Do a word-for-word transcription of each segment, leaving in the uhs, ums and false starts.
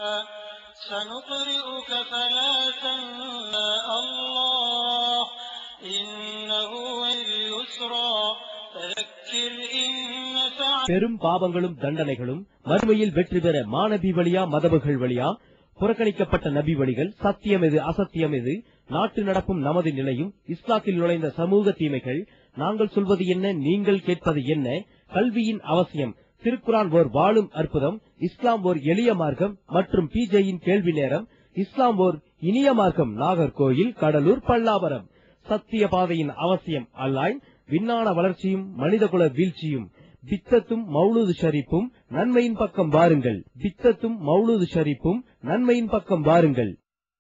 سنقرئك فلا تنسى الله إنه اليسرى فذكر إن نفعت. பெரும் பாவங்களும் தண்டனைகளும் மறுமையில் வெற்றி பெற மாநபி வழியா மதபுகள் வழியா புறக்கணிக்கப்பட்ட நபி வழிகள், சத்தியம் எது அசத்தியம் எது, நாட்டு நடப்பும் நமது நிலையும், இஸ்லாத்தில் நுழைந்த சமூக தீமைகள், நாங்கள் சொல்வது என்ன நீங்கள் கேட்பது என்ன, கல்வியின் அவசியம், திருக்குரான் ஓர் வாழும் அற்புதம், இஸ்லாம் ஓர் எளிய மார்க்கம் மற்றும் பிஜேயின் கேள்வி நேரம், இஸ்லாம் ஓர் இனிய மார்க்கம், நாகர்கோயில், கடலூர், பல்லாவரம். சத்திய பாதையின் அவசியம் அல்லாஹ், விஞ்ஞான வளர்ச்சியும் மனிதகுல வீழ்ச்சியும், பித்தத்தும் மௌலூது ஷரீப்பும் நன்மையின் பக்கம் வாருங்கள், பித்தத்தும் மௌலூது ஷரீப்பும் நன்மையின் பக்கம் வாருங்கள்.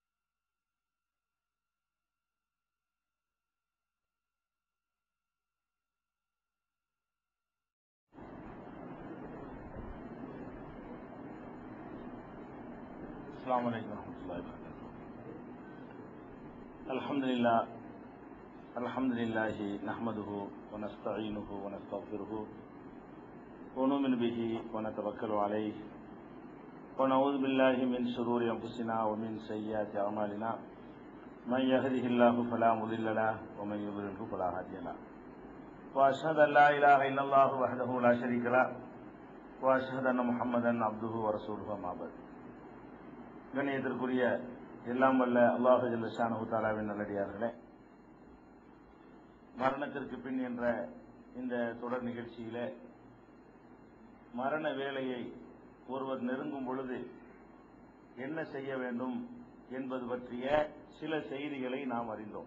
السلام عليكم ورحمة الله وبركاته. الحمد لله الحمد لله نحمده ونستعينه ونستغفره ونؤمن به ونتوكل عليه ونعوذ بالله من شرور أنفسنا ومن سيئات أعمالنا من يهده الله فلا مضل له ومن يضلل فلا هادي له وأشهد أن لا إله إلا الله وحده لا شريك له وأشهد أن محمدا عبده ورسوله أما بعد. கண்ணியத்திற்குரிய எல்லாம் வல்ல அல்லாஹ் ஜல்ல ஷானஹு தஆலாவின் நல்லடியார்களே, மரணத்திற்கு பின் என்ற இந்த தொடர் நிகழ்ச்சியிலே மரண வேளையை ஒருவர் நெருங்கும் பொழுது என்ன செய்ய வேண்டும் என்பது பற்றிய சில செய்திகளை நாம் அறிந்தோம்.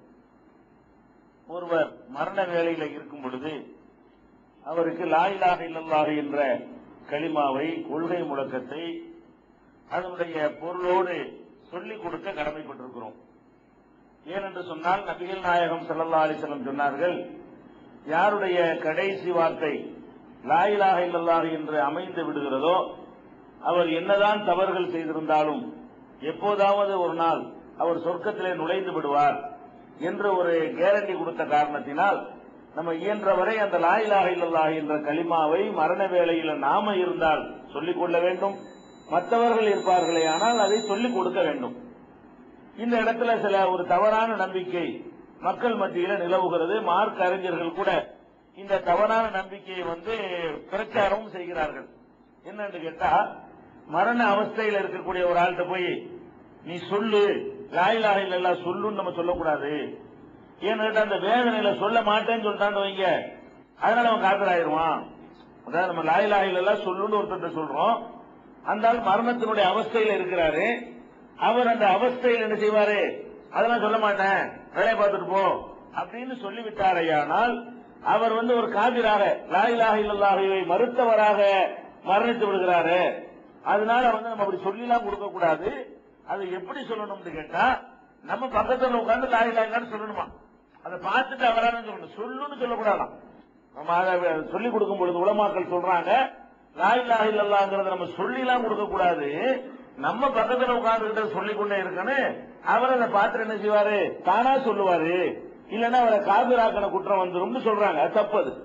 ஒருவர் மரண வேளையில இருக்கும் பொழுது அவருக்கு லா இலாஹ இல்லல்லாஹ் என்ற கலிமாவை, கொள்கை முழக்கத்தை அதனுடைய பொருளோடு சொல்லிக் கொடுக்க கடமைப்பட்டிருக்கிறோம். ஏனென்று சொன்னால் நபிகள் நாயகம் ஸல்லல்லாஹு அலைஹி வஸல்லம் சொன்னார்கள், யாருடைய கடைசி வார்த்தை லா இலாஹ இல்லல்லாஹ் என்று அமைந்து விடுகிறதோ அவர் என்னதான் தவறுகள் செய்திருந்தாலும் எப்போதாவது ஒரு நாள் அவர் சொர்க்கத்திலே நுழைந்து விடுவார் என்று ஒரு கேரண்டி கொடுத்த காரணத்தினால் நம்ம இயன்றவரை அந்த லா இலாஹ இல்லல்லாஹ் என்ற கலிமாவை மரண வேளையில் நாம இருந்தால் சொல்லிக் கொள்ள வேண்டும். மற்றவர்கள் இருப்பார்களே ஆனால் அதை சொல்லிக் கொடுக்க வேண்டும். இந்த இடத்துல சில ஒரு தவறான நம்பிக்கை மக்கள் மத்தியில் நிலவுகிறது. மார்க் அறிஞர்கள் கூட இந்த தவறான நம்பிக்கையை வந்து பிரச்சாரமும் செய்கிறார்கள். என்னன்னு கேட்டா, மரண அவஸ்தையில் இருக்கக்கூடிய ஒரு ஆள்கிட்ட போய் நீ சொல்லு லா இலாஹ இல்லல்லாஹ் சொல்லுன்னு நம்ம சொல்லக்கூடாது. ஏன்னு அந்த வேதனையில சொல்ல மாட்டேன்னு சொல்லிட்டான்னு வைங்க, அதனால அவன் காதலாயிருவான். அதாவது நம்ம லா இலாஹ இல்லல்லாஹ் சொல்லுன்னு ஒருத்தர் சொல்றோம், அந்த ஆள் மரணத்தினுடைய அவஸ்தையில் இருக்கிறாரு. அவர் அந்த அவஸ்தையில் என்ன செய்வாரு, அதெல்லாம் சொல்ல மாட்டேன் வேலையை பார்த்துட்டு போ அப்படின்னு சொல்லிவிட்டாரையானால் அவர் வந்து ஒரு காபிராக, லா இலாஹ இல்லல்லாஹ்வை மறுத்தவராக மரணித்து விடுகிறாரு. அதனால வந்து நம்ம அப்படி சொல்லிலாம் கொடுக்க கூடாது. அது எப்படி சொல்லணும்னு கேட்டா, நம்ம பக்கத்துல உட்கார்ந்து லா இலாஹ இல்லல்லாஹ்னு சொல்லணுமா, அதை பார்த்துட்டு அவரான சொல்லணும், சொல்லுன்னு சொல்லக்கூடாதான். நம்ம அதை சொல்லிக் கொடுக்கும் பொழுது உலமாக்கள் சொல்றாங்க, லா இலாஹ இல்லல்லாஹ்ங்கறத நம்ம சொல்லிலாம் கொடுக்க கூடாது, நம்ம பக்கத்துல உட்கார்ந்துகிட்ட சொல்லிக் கொண்டே இருக்கணும். அவர் அதை பார்த்து என்ன செய்வாரு, தானா சொல்லுவாரு, இல்லன்னா அவரை காபிராக்கின குற்றம் வந்துரும் சொல்றாங்க. அது தப்பு. அது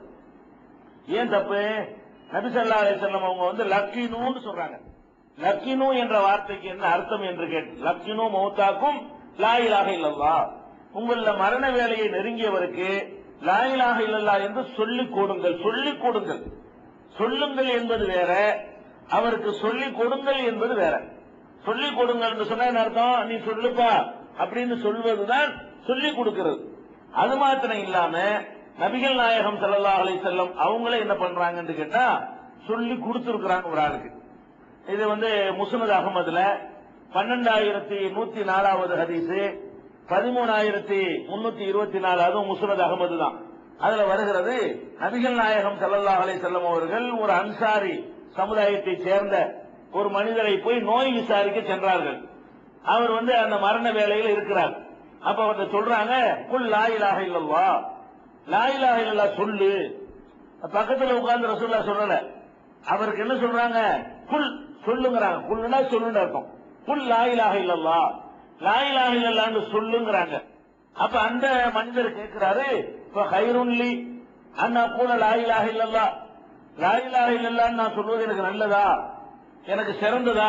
ஏன் தப்பு? நபி ஸல்லல்லாஹு அலைஹி வஸல்லம் அவங்க வந்து லக்கினூன்னு சொல்றாங்க. லக்கினு என்ற வார்த்தைக்கு என்ன அர்த்தம் என்று கேட்டு, லக்கினு மௌத்தாக்கும் லா இலாஹ இல்லல்லாஹ், உங்கள மரண வேலையை நெருங்கியவருக்கு லா இலாஹ இல்லல்லாஹ் என்று சொல்லிக் கொடுங்கள். சொல்லிக் கொடுங்கள், சொல்லுங்கள் என்பது வேற, அவருக்கு சொல்லிக் கொடுங்கள் என்பது வேற. சொல்லிக் கொடுங்கள் என்று சொன்ன அர்த்தம், நீ சொல்லுப்பா அப்படின்னு சொல்வதுதான் சொல்லிக் கொடுக்கிறது. அது மாத்திரம் இல்லாம நபிகள் நாயகம் ஸல்லல்லாஹு அலைஹி வஸல்லம் அவங்களே என்ன பண்றாங்கன்னு கேட்டா சொல்லி கொடுத்திருக்கிறாங்க ஒரு ஆளுக்கு. இது வந்து முஸ்னத் அஹ்மதுல பன்னெண்டாயிரத்தி நூத்தி நாலாவது ஹதீஸ், பதிமூணாயிரத்தி முன்னூத்தி இருபத்தி நாலு, அதுவும் முஸ்னத் அஹ்மது தான். அதுல வருகிறது, நபிகள் நாயகம் ஸல்லல்லாஹு அலைஹி வஸல்லம் அவர்கள் ஒரு அன்சாரி சமுதாயத்தை சேர்ந்த ஒரு மனிதரை போய் நோய் விசாரிக்க சென்றார்கள். அவர் வந்து அந்த மரண வேளையில் இருக்கிறார். அப்ப அவர்கிட்ட சொல்றாங்க, குல் லா இலாஹ இல்லல்லாஹ், லா இலாஹ இல்லல்லாஹ் சொல்லு. பக்கத்துல உட்கார்ந்து ரசூலுல்லாஹ் சொல்லல, அவருக்கு என்ன சொல்றாங்க, குல் சொல்லுங்கறாங்க. குல்னா சொல்லுன்னு அர்த்தம். குல் லா இலாஹ இல்லல்லாஹ், லா இலாஹ இல்லல்லாஹ்னு சொல்லுங்கறாங்க. அப்ப அந்த மனிதர் கேட்கிறாரு, இப்ப ஹைருன் லி அன் அகூல லா இலாஹ இல்லல்லாஹ், லா இலாஹ இல்லல்லாஹ் நான் சொல்வது எனக்கு நல்லதா, எனக்கு சிறந்ததா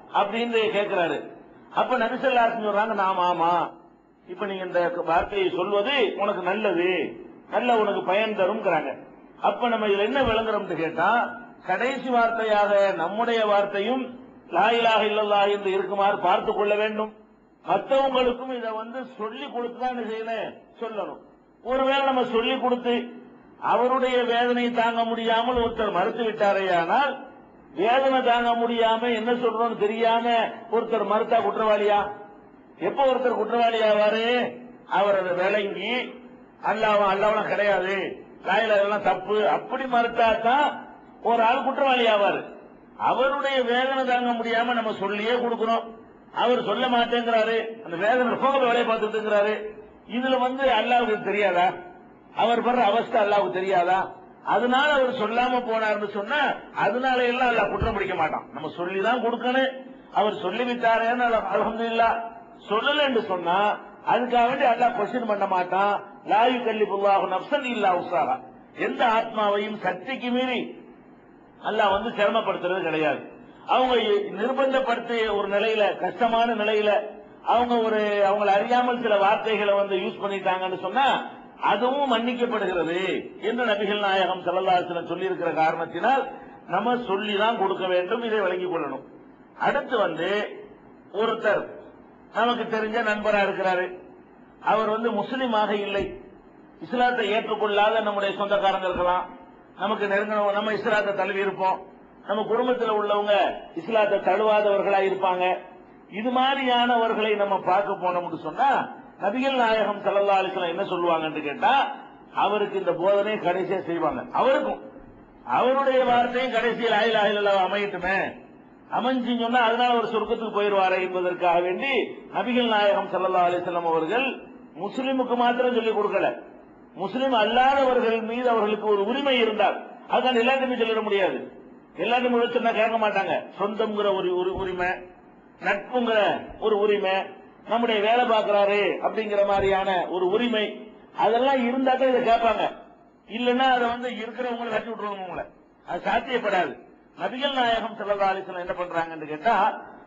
அப்படின்னு கேட்கிறாரு. அப்ப நபி ஸல்லல்லாஹு அலைஹி வஸல்லம் சொல்றாங்க, நாம ஆமா, இப்ப நீங்க இந்த வார்த்தையை சொல்வது உனக்கு நல்லது, நல்ல உனக்கு பயன் தரும்ங்கிறாங்க. அப்ப நம்ம இதுல என்ன விளங்குறோம்னு கேட்டா, கடைசி வார்த்தையாக நம்முடைய வார்த்தையும் லா இலாஹ இல்லல்லாஹ் என்று இருக்குமாறு பார்த்து கொள்ள வேண்டும். மற்றவங்களுக்கும் இதை வந்து சொல்லி கொடுத்துதான் செய்யணும், சொல்லணும். ஒருவேளை நம்ம சொல்லி கொடுத்து அவருடைய வேதனை தாங்க முடியாமல் ஒருத்தர் மறுத்து விட்டாரேயானால், வேதனை தாங்க முடியாம என்ன சொல்றோம்னு தெரியாம ஒருத்தர் மறுத்தா குற்றவாளியா? எப்ப ஒருத்தர் குற்றவாளி ஆவாரு? அவர் அதை விளங்கி அல்லாஹ் அல்லாஹ் கிடையாது, லாயிலாம் தப்பு அப்படி மறுத்தா தான் ஒரு ஆள் குற்றவாளி ஆவாரு. அவருடைய வேதனை தாங்க முடியாம நம்ம சொல்லியே கொடுக்கிறோம், அவர் சொல்ல மாட்டேங்கிறாரு, அந்த வேதனை போக வேலையை பார்த்துட்டு இருக்கிறாரு. இதுல வந்து அல்லாஹ்வுக்கு தெரியாதா? அவர் படுற அவஸ்தை அல்லாஹ்வுக்கு தெரியாதா? அதனால அவர் சொல்லாம போனார்னு சொன்னா அதனால எல்லாம் அல்லாஹ் குற்றம் பிடிக்க மாட்டான். நம்ம சொல்லிதான் கொடுக்கணும். அவர் சொல்லிவிட்டாரேன்னு அல்ஹம்துலில்லாஹ். சொல்லல என்று சொன்னா அதுக்காக வேண்டி அல்லாஹ் கொஸ்டின் பண்ண மாட்டான். லா யுகல்லிபுல்லாஹு நஃப்ஸன் இல்லா உஸ்ஸாஹா. எந்த ஆத்மாவையும் சக்திக்கு மீறி அல்லாஹ் வந்து சிரமப்படுத்துறது கிடையாது. அவங்க நிர்பந்தப்படுத்திய ஒரு நிலையில, கஷ்டமான நிலையில அவங்க ஒரு அவங்களை அறியாமல் சில வார்த்தைகளை வந்து யூஸ் பண்ணிட்டாங்கன்னு சொன்னா அதுவும் மன்னிக்கப்படுகிறது என்று நபிகள் நாயகம் ஸல்லல்லாஹு அலைஹி வஸல்லம் சொல்லி இருக்கிற காரணத்தினால் நம்ம சொல்லிதான் கொடுக்க வேண்டும். இதை விளங்கிக் கொள்ளணும். அடுத்து வந்து ஒருத்தர் நமக்கு தெரிஞ்ச நண்பரா இருக்கிறாரு, அவர் வந்து முஸ்லிமாக இல்லை, இஸ்லாத்தை ஏற்றுக்கொள்ளாத நம்முடைய சொந்தக்காரங்க இருக்கலாம், நமக்கு நெருங்கின நம்ம இஸ்லாத்தை தழுவி இருப்போம், நம்ம குடும்பத்தில் உள்ளவங்க இஸ்லாத்தை தழுவாதவர்களா இருப்பாங்க. இது மாதிரியானவர்களை நம்ம பார்க்க போனோம்னு சொன்னா நபிகள் நாயகம் ஸல்லல்லாஹு அலைஹி வஸல்லம் என்ன சொல்லுவாங்கன்னு கேட்டா, அவருக்கு இந்த போதனை கடைசியா செய்வாங்க. அவருக்கும் அவருடைய வார்த்தையும் கடைசியில் லா இலாஹ இல்லல்லாஹ் அமையட்டுமே, அமைஞ்சு சொன்னா அதனால ஒரு சொர்க்கத்துக்கு போயிருவாரு என்பதற்காக வேண்டி நபிகள் நாயகம் ஸல்லல்லாஹு அலைஹி வஸல்லம் அவர்கள் முஸ்லிமுக்கு மாத்திரம் சொல்லிக் கொடுக்கல, முஸ்லிம் அல்லாதவர்கள் மீது அவர்களுக்கு ஒரு உரிமை இருந்தால், அதுதான் எல்லாத்தையுமே சொல்லிட முடியாது. எல்லாத்தையும் சொன்னா கேட்க மாட்டாங்க. சொந்தம்ங்கிற ஒரு உரிமை, நட்புங்கிற ஒரு உரிமை, நம்முடைய வேலை பார்க்கிறாரு அப்படிங்கிற மாதிரியான ஒரு உரிமை, அதெல்லாம் இருந்தா தான் இதை கேட்பாங்க. இல்லைன்னா அதை வந்து இருக்கிறவங்களை கட்டி விட்டுருவாங்க, உங்களை அது சாத்தியப்படாது. நபிகள் நாயகம் ஸல்லல்லாஹு அலைஹி வஸல்லம் என்ன பண்றாங்கன்னு கேட்டா,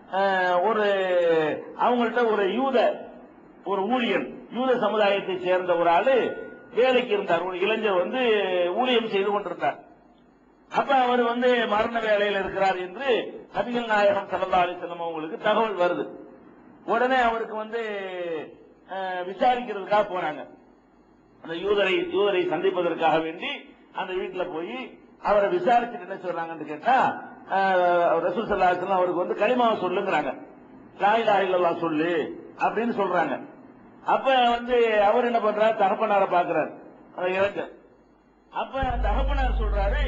ஒரு அவங்கள்ட்ட ஒரு யூத ஒரு ஊழியன், யூத சமுதாயத்தை சேர்ந்த ஒரு ஆளு வேலைக்கு இருந்தார். ஒரு இளைஞர் வந்து ஊழியம் செய்து கொண்டிருந்தார். அப்ப அவர் வந்து மரண வேலையில் இருக்கிறார் என்று நபிகள் நாயகம் ஸல்லல்லாஹு அலைஹி வஸல்லம் அவங்களுக்கு தகவல் வருது. உடனே அவருக்கு வந்து விசாரிக்கிறதுக்காக போறாங்க. அந்த யூதரை யூதரை சந்திப்பதற்காக வேண்டி அந்த வீட்டுல போய் அவரை விசாரிச்சுட்டு என்ன சொல்றாங்கன்னு கேட்டா, ரசூல் ஸல்லல்லாஹு அலைஹி வஸல்லம் அவருக்கு வந்து கலிமாவை சொல்லுங்கிறாங்க, லா இலாஹ இல்லல்லாஹ் சொல்லு அப்படின்னு சொல்றாங்க. அப்ப வந்து அவர் என்ன பண்றாரு, தகப்பனார பாக்குறாரு அந்த இளைஞர். அப்ப தகப்பனார் சொல்றாரு,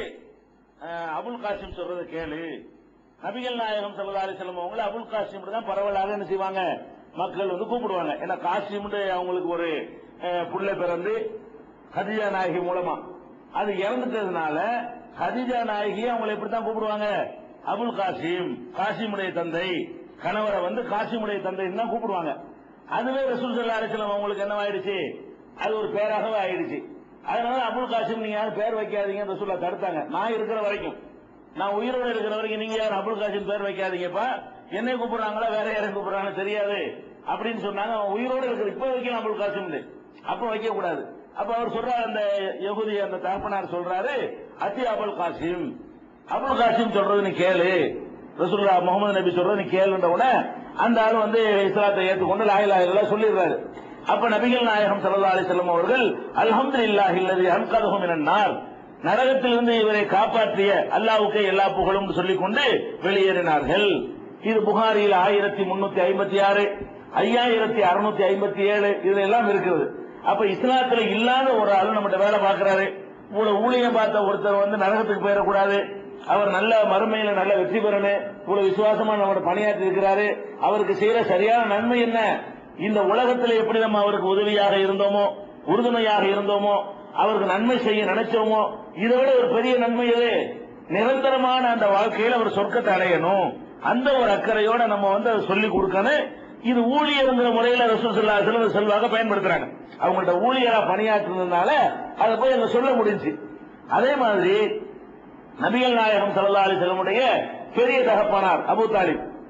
அபுல் காசிம் சொல்றதை கேளு. நபிகள் நாயகம் ஸல்லல்லாஹு அலைஹி வஸல்லம் அவங்களை அபுல் காசிம் தான் பரவலாக என்ன செய்வாங்க, மக்கள் வந்து கூப்பிடுவாங்க. ஏன்னா காசிம் அவங்களுக்கு ஒரு புள்ள பிறந்து கதீஜா நாயகி மூலமா அது இறந்துட்டதுனால கதீஜா நாயகி அவங்களை எப்படித்தான் கூப்பிடுவாங்க, அபுல் காசிம், காசிமுடைய தந்தை, கணவரை வந்து காசிமுடைய தந்தை தான் கூப்பிடுவாங்க. அதுவே ரசூல் ஸல்லல்லாஹு அலைஹி வஸல்லம் அவங்களுக்கு என்ன ஆயிடுச்சு, அது ஒரு பேராகவே ஆயிடுச்சு. அதனால அபுல் காசிம் நீங்க யாரும் பேர் வைக்காதீங்க ரசூலா தடுத்தாங்க. நான் இருக்கிற வரைக்கும், நான் உயிரோடு இருக்கிற வரைக்கும் நீங்க யாரும் அபுல் காசிம் பேர் வைக்காதீங்கப்பா, என்னை கூப்பிடுறாங்களா வேற யாரும் கூப்பிடுறாங்க தெரியாது அப்படின்னு சொன்னாங்க. உயிரோடு இருக்கிற இப்ப வைக்கலாம் அபுல் காசிம், அப்ப வைக்க கூடாது. அப்ப அவர் சொல்றாரு, அந்த யஹூதி அந்த தகப்பனார் சொல்றாரு, அத்தி அபுல் காசிம், அபுல் காசிம் சொல்றது நீ கேளு, ரசூலுல்லாஹ் முகமது நபி சொல்றது நீ கேளுன்ற உடனே அந்த ஆள் வந்து இஸ்லாத்தை ஏற்றுக்கொண்டு லா இலாஹ இல்லல்லாஹ் சொல்லிடுறாரு. அப்ப நபிகள் நாயகம் ஸல்லல்லாஹு அலைஹி வஸல்லம் அவர்கள் அல்ஹம்துலில்லாஹி அல்லதி அன்கதஹு மினன் நார், நரகத்திலிருந்து இவரை காப்பாற்றிய அல்லாஹ்வுக்கே எல்லா புகழும் சொல்லிக் கொண்டு வெளியேறினார்கள். இது புகாரியில் ஆயிரத்தி முன்னூத்தி ஐம்பத்தி ஆறு ஐயாயிரத்தி அறுநூத்தி ஐம்பத்தி ஏழு இதுல எல்லாம் இருக்குது. அப்ப இஸ்லாத்துல இல்லாத ஒரு ஆளு நம்ம வேலை பார்க்கிறாரு, இவ்வளவு ஊழியம் பார்த்த ஒருத்தர் வந்து நரகத்துக்கு போயிடக்கூடாது, அவர் நல்ல மறுமையில நல்ல வெற்றி பெறணும், இவ்வளவு விசுவாசமா நம்ம பணியாற்றி இருக்கிறாரு, அவருக்கு செய்யற சரியான நன்மை என்ன, இந்த உலகத்தில் எப்படி நம்ம அவருக்கு உதவியாக இருந்தோமோ உறுதுணையாக இருந்தோமோ அவருக்கு நன்மை செய்ய நினைச்சோமோ இதை விட ஒரு பெரிய நன்மை எது, நிரந்தரமான அந்த வாழ்க்கையில் அவர் சொர்க்கத்தை அடையணும், அந்த ஒரு அக்கறையோட நம்ம வந்து அதை சொல்லிக் கொடுக்கணும். இது ஊழியர்ங்கிற முறையில் ரசூல் ஸல்லல்லாஹு அலைஹி வஸல்லம் செல்வாக பயன்படுத்துறாங்க. அவங்கள்ட்ட ஊழியரா பணியாற்றினதுனால அதை போய் அங்க சொல்ல முடிஞ்சு. அதே மாதிரி நபிகள் நாயகம் ஸல்லல்லாஹு அலைஹி வஸல்லம் பெரிய தகப்பனார் அபூ தாலிப்,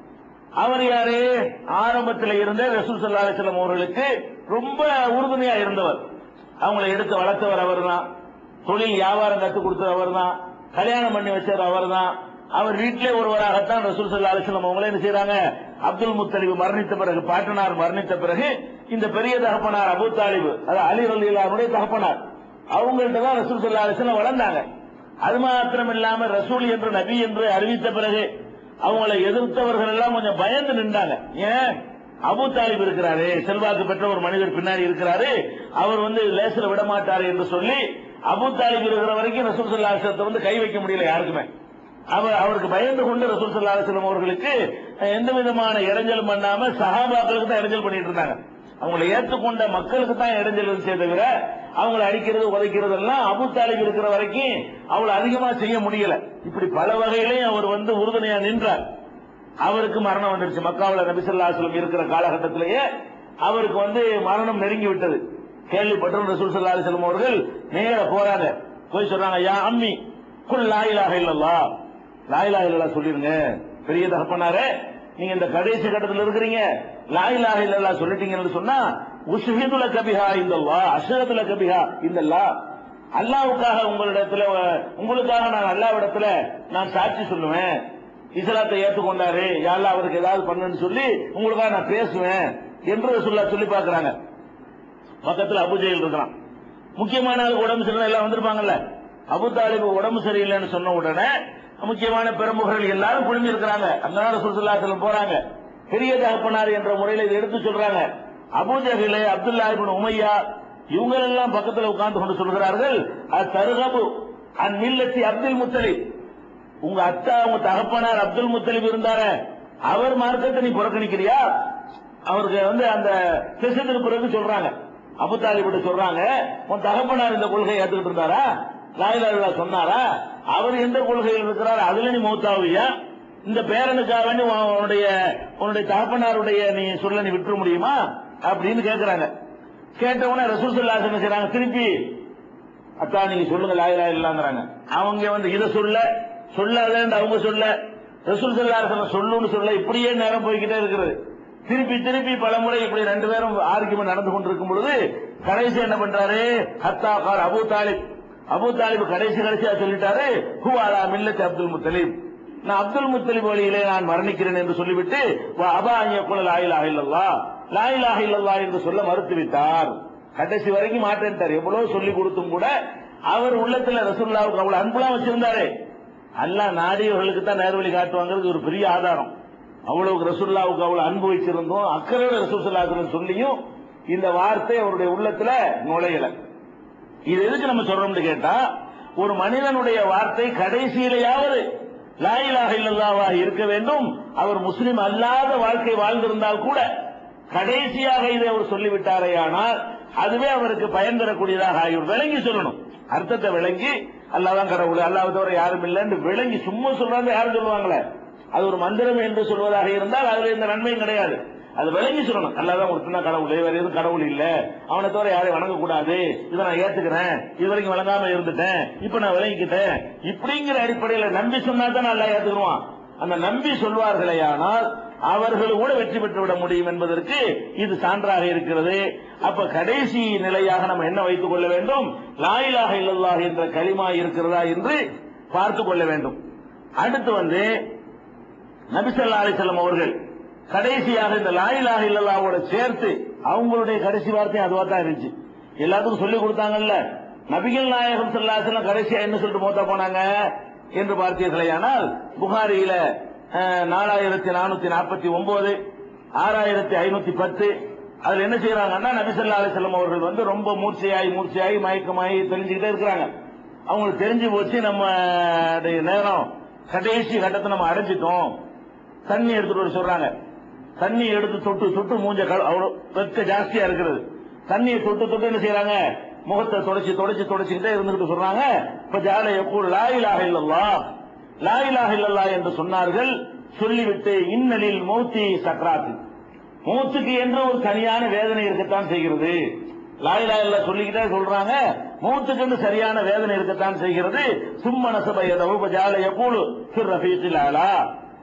அவர் யாரு? ஆரம்பத்தில் இருந்த ரசூல் ஸல்லல்லாஹு அலைஹி வஸல்லம் அவர்களுக்கு ரொம்ப உறுதுணையா இருந்தவர். அவங்களை எடுத்து வளர்த்தவர் அவர் தான். தொழில் வியாபாரம் கற்றுக் கொடுத்தவர் அவர் தான். கல்யாணம் பண்ணி வச்சவர் அவர் தான். அவர் வீட்டிலே ஒருவராகத்தான் ரசூல் ஸல்லல்லாஹு அலைஹி வஸல்லம் அவங்களே என்ன செய்றாங்க, அப்துல் முத்தலிப் மரணித்த பிறகு, பாட்டனார் மரணித்த பிறகு இந்த பெரிய தகப்பனார் அபூ தாலிப், அது அலி ரலியல்லாஹு அன்ஹுடைய தகப்பனார், அவங்கள்ட்ட தான் ரசூல் ஸல்லல்லாஹு அலைஹி வஸல்லம் வளர்ந்தாங்க. அது மாத்திரம் இல்லாம ரசூல் என்று நபி என்று அறிவித்த பிறகு அவங்களை எதிர்த்தவர்கள் எல்லாம் கொஞ்சம் பயந்து நின்றாங்க. ஏன்? அபூ தாலிப் இருக்கிறாரு, செல்வாக்கு பெற்ற ஒரு மனிதர் பின்னாடி இருக்கிறாரு, அவர் வந்து லேசில விட மாட்டாரு என்று சொல்லி அபூ தாலிப் இருக்கிற வரைக்கும் ரசூல் ஸல்லல்லாஹு அலைஹி வஸல்லம் வந்து கை வைக்க முடியல யாருக்குமே. அவர் அவருக்கு பயந்து கொண்டு ரசூல் ஸல்லல்லாஹு அலைஹி வஸல்லம் அவர்களுக்கு எந்த விதமான இடைஞ்சல் பண்ணாம சஹாபாக்களுக்கு தான் இடைஞ்சல் பண்ணிட்டு இருந்தாங்க. அவங்களை ஏற்றுக்கொண்ட மக்களுக்கு தான் இடைஞ்சல் இருந்துச்சே தவிர அவங்களை அடிக்கிறது உதைக்கிறது எல்லாம் அபூ தாலிப் இருக்கிற வரைக்கும் அவளை அதிகமா செய்ய முடியல. இப்படி பல வகையிலையும் அவர் வந்து உறுதுணையா நின்றார். அவருக்கு மரணம் வந்துருச்சு. மக்காவுல நபி ஸல்லல்லாஹு அலைஹி வஸல்லம் இருக்கிற காலகட்டத்திலேயே அவருக்கு வந்து மரணம் நெருங்கி விட்டது. கேள்விப்பட்ட ரசூல் ஸல்லல்லாஹு அலைஹி வஸல்லம் அவர்கள் நேர போறாங்க, போய் சொல்றாங்க, யா அம்மி குல் லா இலாஹ இல்லல்லாஹ், லா இலாஹ இல்லல்லாஹ் சொல்லிருங்க. பெரிய தகப்பனாரே, நீங்க இந்த கடைசி கட்டத்தில் இருக்கிறீங்க, லா இலாஹ இல்லல்லாஹ் சொல்லிட்டீங்கன்னு சொன்னா உஷ்ஹிது லக பிஹா இந்தல்லாஹ், அஷ்ஹது லக பிஹா இந்தல்லாஹ், அல்லாஹ்வுக்காக உங்களிடத்துல, உங்களுக்காக நான் அல்லாஹ்விடத்துல நான் சாட்சி சொல்லுவேன். இஸ்லாத்தை ஏற்றுக்கொண்டாரு, யா அல்லாஹ் அவருக்கு ஏதாவது பண்ணுன்னு சொல்லி உங்களுக்காக நான் பேசுவேன் என்று ரசூலுல்லாஹ் சொல்லி பார்க்கறாங்க. பக்கத்துல அபூ ஜஹல் இருக்கான். முக்கியமான உடம்பு சரியில்லை எல்லாம் வந்திருப்பாங்கல்ல. அபூ தாலிப் உடம்பு சரியில்லைன்னு சொன்ன உடனே முக்கியமான பிரமுகர்கள் எல்லாரும் குழுமி இருக்கிறாங்க. அங்கதான் ரசூல் ஸல்லல்லாஹு அலைஹி வஸல்லம் போறாங்க. பெரிய தகப்பனார் என்ற முறையில் இதை எடுத்து சொல்றாங்க. Abu Jahl, Abdullah ibn Umayya இவங்க எல்லாம் பக்கத்துல உட்கார்ந்து கொண்டு சொல்கிறார்கள், அத்தர்கபு அன் மில்லத்தி அப்துல் முத்தலிப், உங்க அத்தா உங்க தகப்பனார் அப்துல் முத்தலிப் இருந்தார அவர் மார்க்கத்தை நீ புறக்கணிக்கிறியா? அவருக்கு வந்து அந்த கிறிஸ்தவத்துக்கு பிறகு சொல்றாங்க, அபூ தாலிப் சொல்றாங்க, உன் தகப்பனார் இந்த கொள்கையை ஏத்துக்கிட்டு இருந்தாரா, லா இலாஹ இல்லல்லாஹ் சொன்னாரா, அவர் எந்த கொள்கையில் இருக்கிறார், அதுல நீ மௌத்தாவியா? இந்த பேரனுக்காக வேண்டி உன்னுடைய உன்னுடைய தகப்பனாருடைய நீ சொல்ல நீ விட்டுற முடியுமா அப்படின்னு கேட்கிறாங்க. கேட்டவுடனே ரசூல் ஸல்லல்லாஹு அலைஹி வஸல்லம் செய்றாங்க, திருப்பி அத்தா நீங்க சொல்லுங்க லா இலாஹ இல்லல்லாஹ்ங்கறாங்க. அவங்க வந்து இத சொல்ல சொல்லாதேன்னு அவங்க சொல்ல, ரசூல் ஸல்லல்லாஹு அலைஹி வஸல்லம் சொல்லுன்னு சொல்ல, இப்படியே நேரம் போய்கிட்டே இருக்கிறது. திருப்பி திருப்பி பலமுறை இப்படி ரெண்டு பேரும் ஆர்கியூமென்ட் நடந்து கொண்டிருக்கும் பொழுது கடைசி என்ன பண்றாரு, ஹத்தா கால் அபூ தாலிப், அபூ தாலிப் கடைசி கடைசியா சொல்லிட்டாரு, ஹுவ அலா மில்லத்தி அப்துல் முத்தலிப், நான் அப்துல் முத்தலிப் வழியிலே நான் மரணிக்கிறேன் என்று சொல்லிவிட்டு அபா அன் யகுல லா இலாஹ இல்லல்லாஹ், லா இலாஹ இல்லல்லாஹ் என்று சொல்ல மறுத்து விட்டார். கடைசி வரைக்கும் மாட்டேன்ட்டார். எவ்வளவு சொல்லி கொடுத்தும் கூட அவர் உள்ளத்துல ரசூலுல்லாஹ்வுக்கு அவ்வளவு அன்புலாம் வச்சிருந்தாரு. அல்லாஹ் நாடியவர்களுக்கு தான் நேர்வழி காட்டுவாங்கிறது ஒரு பெரிய ஆதாரம். அவ்வளவு ரசூலுல்லாஹ்வுக்கு அவ்வளவு அன்பு வச்சிருந்தோம், அக்கறையோட ரசூல் ஸல்லல்லாஹு அலைஹி வஸல்லம் சொல்லியும் இந்த வார்த்தை அவருடைய உள்ளத்துல நுழையல. இது எதுக்கு நம்ம சொல்றோம்னு கேட்டா, ஒரு மனிதனுடைய வார்த்தை கடைசியிலேயாவது லா இலாஹ இல்லல்லாஹ் இருக்க வேண்டும். அவர் முஸ்லிம் அல்லாத வாழ்க்கை வாழ்ந்திருந்தால் கூட கடைசியாக இதை அவர் சொல்லிவிட்டாரேயானால் அதுவே அவருக்கு பயன் தரக்கூடியதாக ஆகிவிடும். விளங்கி சொல்லணும், அர்த்தத்தை விளங்கி, அல்லாஹ் தான் கடவுள், அல்லாஹ் தவிர யாரும் இல்லைன்னு விளங்கி. சும்மா சொல்றாங்க யாரும் சொல்லுவாங்களே, அது ஒரு மந்திரம் என்று சொல்வதாக இருந்தால் அதுல எந்த நன்மையும் கிடையாது. அது விளங்கி சொல்லணும், அல்லாஹ் தான் ஒருத்தன் கடவுள், வேற எதுவும் கடவுள் இல்ல, அவனை தவிர யாரையும் வணங்க கூடாது, இதை நான் ஏத்துக்கிறேன், இது வரைக்கும் வழங்காம இருந்துட்டேன், இப்ப நான் விளங்கிக்கிட்டேன், இப்படிங்கிற அடிப்படையில் நம்பி சொன்னா தான் நல்லா ஏத்துக்குருவான். அந்த நம்பி சொல்வார்களேயானால் அவர்கள் கூட வெற்றி பெற்று விட முடியும் என்பதற்கு இது சான்றாக இருக்கிறது. அப்ப கடைசி நிலையாக நம்ம என்ன வைத்துக் கொள்ள வேண்டும், லா இலாஹ இல்லல்லாஹ் என்ற கலிமா இருக்கிறதா என்று பார்த்துக் கொள்ள வேண்டும். அடுத்து வந்து நபி ஸல்லல்லாஹு அலைஹி வஸல்லம் அவர்கள் கடைசியாக இந்த லா இலாஹ இல்லல்லாஹ்வோட சேர்த்து அவங்களுடைய கடைசி வார்த்தை அதுவா தான் இருந்துச்சு. எல்லாத்துக்கும் சொல்லி கொடுத்தாங்கல்ல. நபிகள் நாயகம் ஸல்லல்லாஹு அலைஹி வஸல்லம் கடைசியா என்ன சொல்லிட்டு மௌத்தா போனாங்க என்று பார்த்தீர்களேயானால், புகாரியில நாலாயிரத்தி நானூத்தி நாற்பத்தி ஒன்பது ஆறாயிரத்தி ஐநூத்தி பத்து அதுல என்ன செய்யறாங்கன்னா, நபி ஸல்லல்லாஹு அலைஹி வஸல்லம் அவர்கள் வந்து ரொம்ப மூர்ச்சையாகி மூர்ச்சையாகி மயக்கமாகி தெரிஞ்சுக்கிட்டே இருக்கிறாங்க. அவங்களுக்கு தெரிஞ்சு போச்சு நம்ம நேரம் கடைசி கட்டத்தை நம்ம அடைஞ்சிட்டோம். தண்ணி எடுத்துட்டு வர சொல்றாங்க. தண்ணி எடுத்து தொட்டு தொட்டு மூஞ்ச அவ்வளவு வெக்க ஜாஸ்தியா இருக்கிறது. தண்ணியை தொட்டு தொட்டு என்ன செய்யறாங்க, முகத்தை தொடச்சி தொடச்சி தொடச்சிக்கிட்டே இருந்துகிட்டு சொல்றாங்க, இப்ப ஜால யகூல் லா இலாஹ இல்லல்லாஹ், லா இலாஹ இல்லல்லாஹ் என்று சொன்னார்கள். சொல்லிவிட்டு இன்னலில் மௌத்தி சக்ராத், மௌத்துக்கு என்று ஒரு தனியான வேதனை இருக்கத்தான் செய்கிறது. லா இலாஹ இல்லல்லாஹ் சொல்லிக்கிட்டே சொல்றாங்க, மௌத்துக்கு என்று சரியான வேதனை இருக்கத்தான் செய்கிறது. சும்ம நஸப யதஹு ஜால யகூல் ஃபிர் ரஃபீகில் அலா,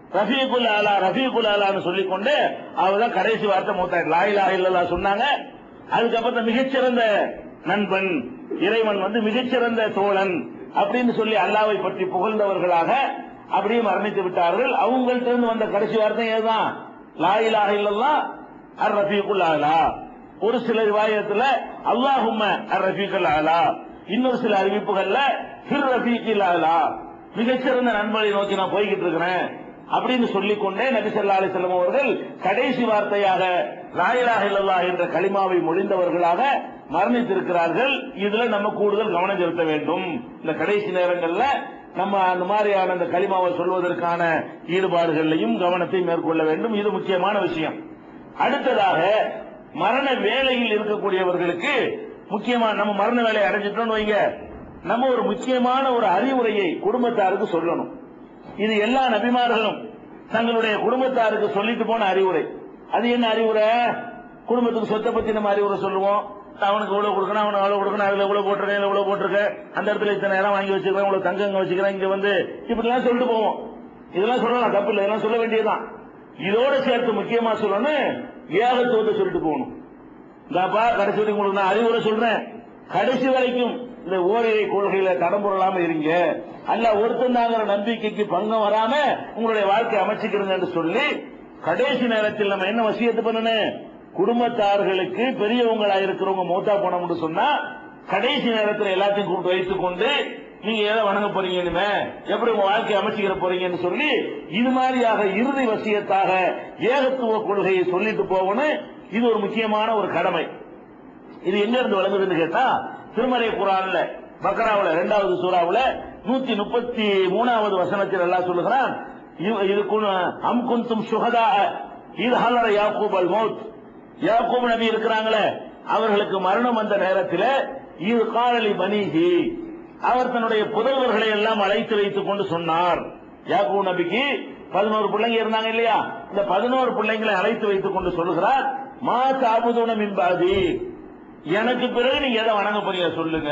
ரஃபீகுல் ஆலா ரஃபீகுல் ஆலான்னு சொல்லிக்கொண்டு அவர்தான் கடைசி வார்த்தை மூத்தாயிட்டு லா இலாஹ இல்லல்லாஹ் சொன்னாங்க. அதுக்கப்புறம் மிகச்சிறந்த நண்பன் இறைவன் வந்து மிகச்சிறந்த தோழன் அப்படின்னு சொல்லி அல்லாஹ்வை பற்றி புகழ்ந்தவர்களாக அப்படியே மரணித்து விட்டார்கள். அவங்கள்ட்ட இருந்து வந்த கடைசி வார்த்தை ஏதான் லா இலாஹ இல்லல்லாஹ் அர் ரஃபீகுல் ஆலா. ஒரு சில ரிவாயத்துல அல்லாஹும்ம அர் ரஃபீகுல் ஆலா, இன்னொரு சில அறிவிப்புகள்ல ஃபிர் ரஃபீகுல் ஆலா, மிகச்சிறந்த நண்பனை நோக்கி நான் போய்கிட்டு இருக்கிறேன் அப்படின்னு சொல்லிக்கொண்டே நபி ஸல்லல்லாஹு அலைஹி வஸல்லம் அவர்கள் கடைசி வார்த்தையாக லா இலாஹ இல்லல்லாஹ் என்ற கலிமாவை மொழிந்தவர்களாக மரணித்திருக்கிறார்கள். இதுல நம்ம கூடுதல் கவனம் செலுத்த வேண்டும். இந்த கடைசி நேரங்கள்ல நம்ம அந்த மாதிரியான அந்த கலிமாவை சொல்வதற்கான ஈடுபாடுகளையும் கவனத்தை மேற்கொள்ள வேண்டும். இது முக்கியமான விஷயம். அடுத்ததாக மரண வேளையில் இருக்கக்கூடியவர்களுக்கு முக்கியமா நம்ம மரண வேலையை அடைஞ்சிட்டோம்னு வைங்க, நம்ம ஒரு முக்கியமான ஒரு அறிவுரையை குடும்பத்தாருக்கு சொல்லணும். இது எல்லா நபிமார்களும் தங்களுடைய குடும்பத்தாருக்கு சொல்லிட்டு போன அறிவுரை. அது என்ன அறிவுரை? குடும்பத்துக்கு சொத்தை பத்தி நம்ம அறிவுரை சொல்லுவோம். அவனுக்கு இவ்வளவு கொடுக்கணும், அவனுக்கு அவ்வளவு கொடுக்கணும், அதுல இவ்வளவு போட்டிருக்கேன், இவ்வளவு போட்டிருக்கேன், அந்த இடத்துல இத்தனை இடம் வாங்கி வச்சிருக்கேன், இவ்வளவு தங்கங்க வச்சுக்கிறேன், இங்க வந்து இப்படி எல்லாம் சொல்லிட்டு போவோம். இதெல்லாம் சொல்லலாம், தப்பு இல்லை, இதெல்லாம் சொல்ல வேண்டியதுதான். இதோட சேர்த்து முக்கியமா சொல்லணும், ஏகத்துவத்தை சொல்லிட்டு போகணும். இந்தாப்பா கடைசி வரைக்கும் உங்களுக்கு நான் அறிவுரை சொல்றேன், கடைசி வரைக்கும் இந்த ஓரிரை கொள்கையில தடம்புரலாம இருங்க, அல்ல ஒருத்தந்தாங்கிற நம்பிக்கைக்கு பங்கம் வராம உங்களுடைய வாழ்க்கை அமைச்சுக்கிறீங்க என்று சொல்லி கடைசி நேரத்தில் நம்ம என்ன வசியத்து பண்ணணும், குடும்பத்தார்களுக்கு பெரியவங்களா இருக்கிறவங்க மூத்தா போனோம்னு சொன்னா கடைசி நேரத்தில் எல்லாத்தையும் கூப்பிட்டு வைத்துக் கொண்டு நீங்க எதை வணங்க போறீங்க, எப்படி உங்க வாழ்க்கையை அமைச்சுக்கிற போறீங்கன்னு சொல்லி இது மாதிரியாக இறுதி வசியத்தாக ஏகத்துவ கொள்கையை சொல்லிட்டு போகணும். இது ஒரு முக்கியமான ஒரு கடமை. இது எங்க இருந்து வழங்குதுன்னு கேட்டா திருமறை குர்ஆன்ல பக்ராவுல இரண்டாவது சூறாவுல நூத்தி முப்பத்தி மூணாவது வசனத்தில் எல்லாம் சொல்லுகிறான், இது அம் குந்தும் சுஹதா இது ஹலர யாக்கூப் அல் மௌத். யாக்கூப் நபி இருக்கிறாங்களே, அவர்களுக்கு மரணம் வந்த நேரத்தில் இது காலலி பனீஹி, அவர் தன்னுடைய புதல்வர்களை எல்லாம் அழைத்து வைத்துக் கொண்டு சொன்னார். யாக்கூப் நபிக்கு பதினோரு பிள்ளைங்க இருந்தாங்க இல்லையா, இந்த பதினோரு பிள்ளைங்களை அழைத்து வைத்துக் கொண்டு சொல்லுகிறார், மா தாபுதுன மின் பாதி, எனக்கு பிறகு நீங்க எதை வணங்க போறீங்க சொல்லுங்க.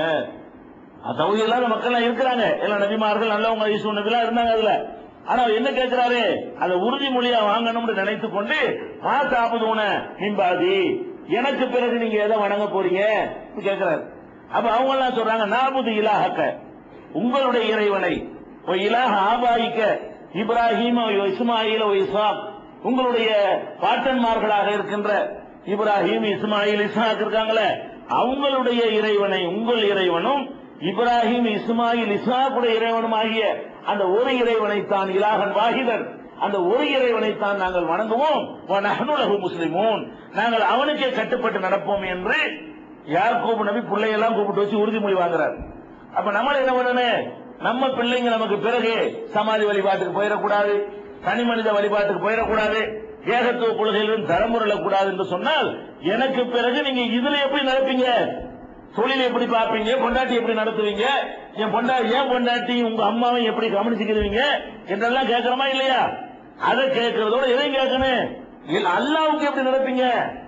தௌஹீத் இல்லாத மக்கள் இருக்கிறாங்க, எல்லா நபிமார்கள் நல்லவங்க ஈசு நபிலாம் இருந்தாங்க அதுல. ஆனா என்ன கேட்கிறாரு, அதை உறுதிமொழியா வாங்கணும்னு நினைத்துக் கொண்டு மா தாபுதுன மின் பாதி, எனக்கு பிறகு நீங்க எதை வணங்க போறீங்க கேட்கிறாரு. அப்ப அவங்க எல்லாம் சொல்றாங்க, நாபுது இலாஹக்க, உங்களுடைய இறைவனை, இலாஹ ஆபாயிக்க இப்ராஹிம் இஸ்மாயில் இஸ்ஹாக், உங்களுடைய பாட்டன்மார்களாக இருக்கின்ற இப்ராஹிம் இஸ்மாயில் இஸ்ஹாக் இருக்காங்களே, அவங்களுடைய இறைவனை, உங்கள் இறைவனும் இப்ராஹிம் இஸ்மாயில் இஸ்ஹாக்குடைய இறைவனும் ஆகிய அந்த ஒரு இறைவனை தான் இலாஹன் வாஹிதன், அந்த ஒரு இறைவனை தான் நாங்கள் வணங்குவோம், நஹ்னு லஹு முஸ்லிமூன், நாங்கள் அவனுக்கே கட்டுப்பட்டு நடப்போம் என்று யாக்கூப் நபி பிள்ளையெல்லாம் கூப்பிட்டு வச்சு உறுதிமொழி வாங்குறார். அப்ப நம்மள என்ன பண்ணணும், நம்ம பிள்ளைங்க நமக்கு பிறகு சமாதி வழிபாட்டுக்கு போயிடக்கூடாது, தனி மனித வழிபாட்டுக்கு போயிடக்கூடாது, ஏகத்துவ கொள்கையிலும் தரமுறக்கூடாது என்று சொன்னால் எனக்கு பிறகு நீங்க இதுல எப்படி நடப்பீங்க, தொழில் எப்படி பார்ப்பீங்க, பொண்டாட்டி எப்படி நடத்துவீங்க, என் பொண்டாட்டி ஏன் பொண்டாட்டி உங்க அம்மாவை எப்படி கவனிச்சுக்கிறீங்க என்றெல்லாம் கேட்கிறோமா இல்லையா? அதை கேட்கறதோட எதையும் கேட்கணும், அல்லாஹ்வுக்கு எப்படி நடப்பீங்க,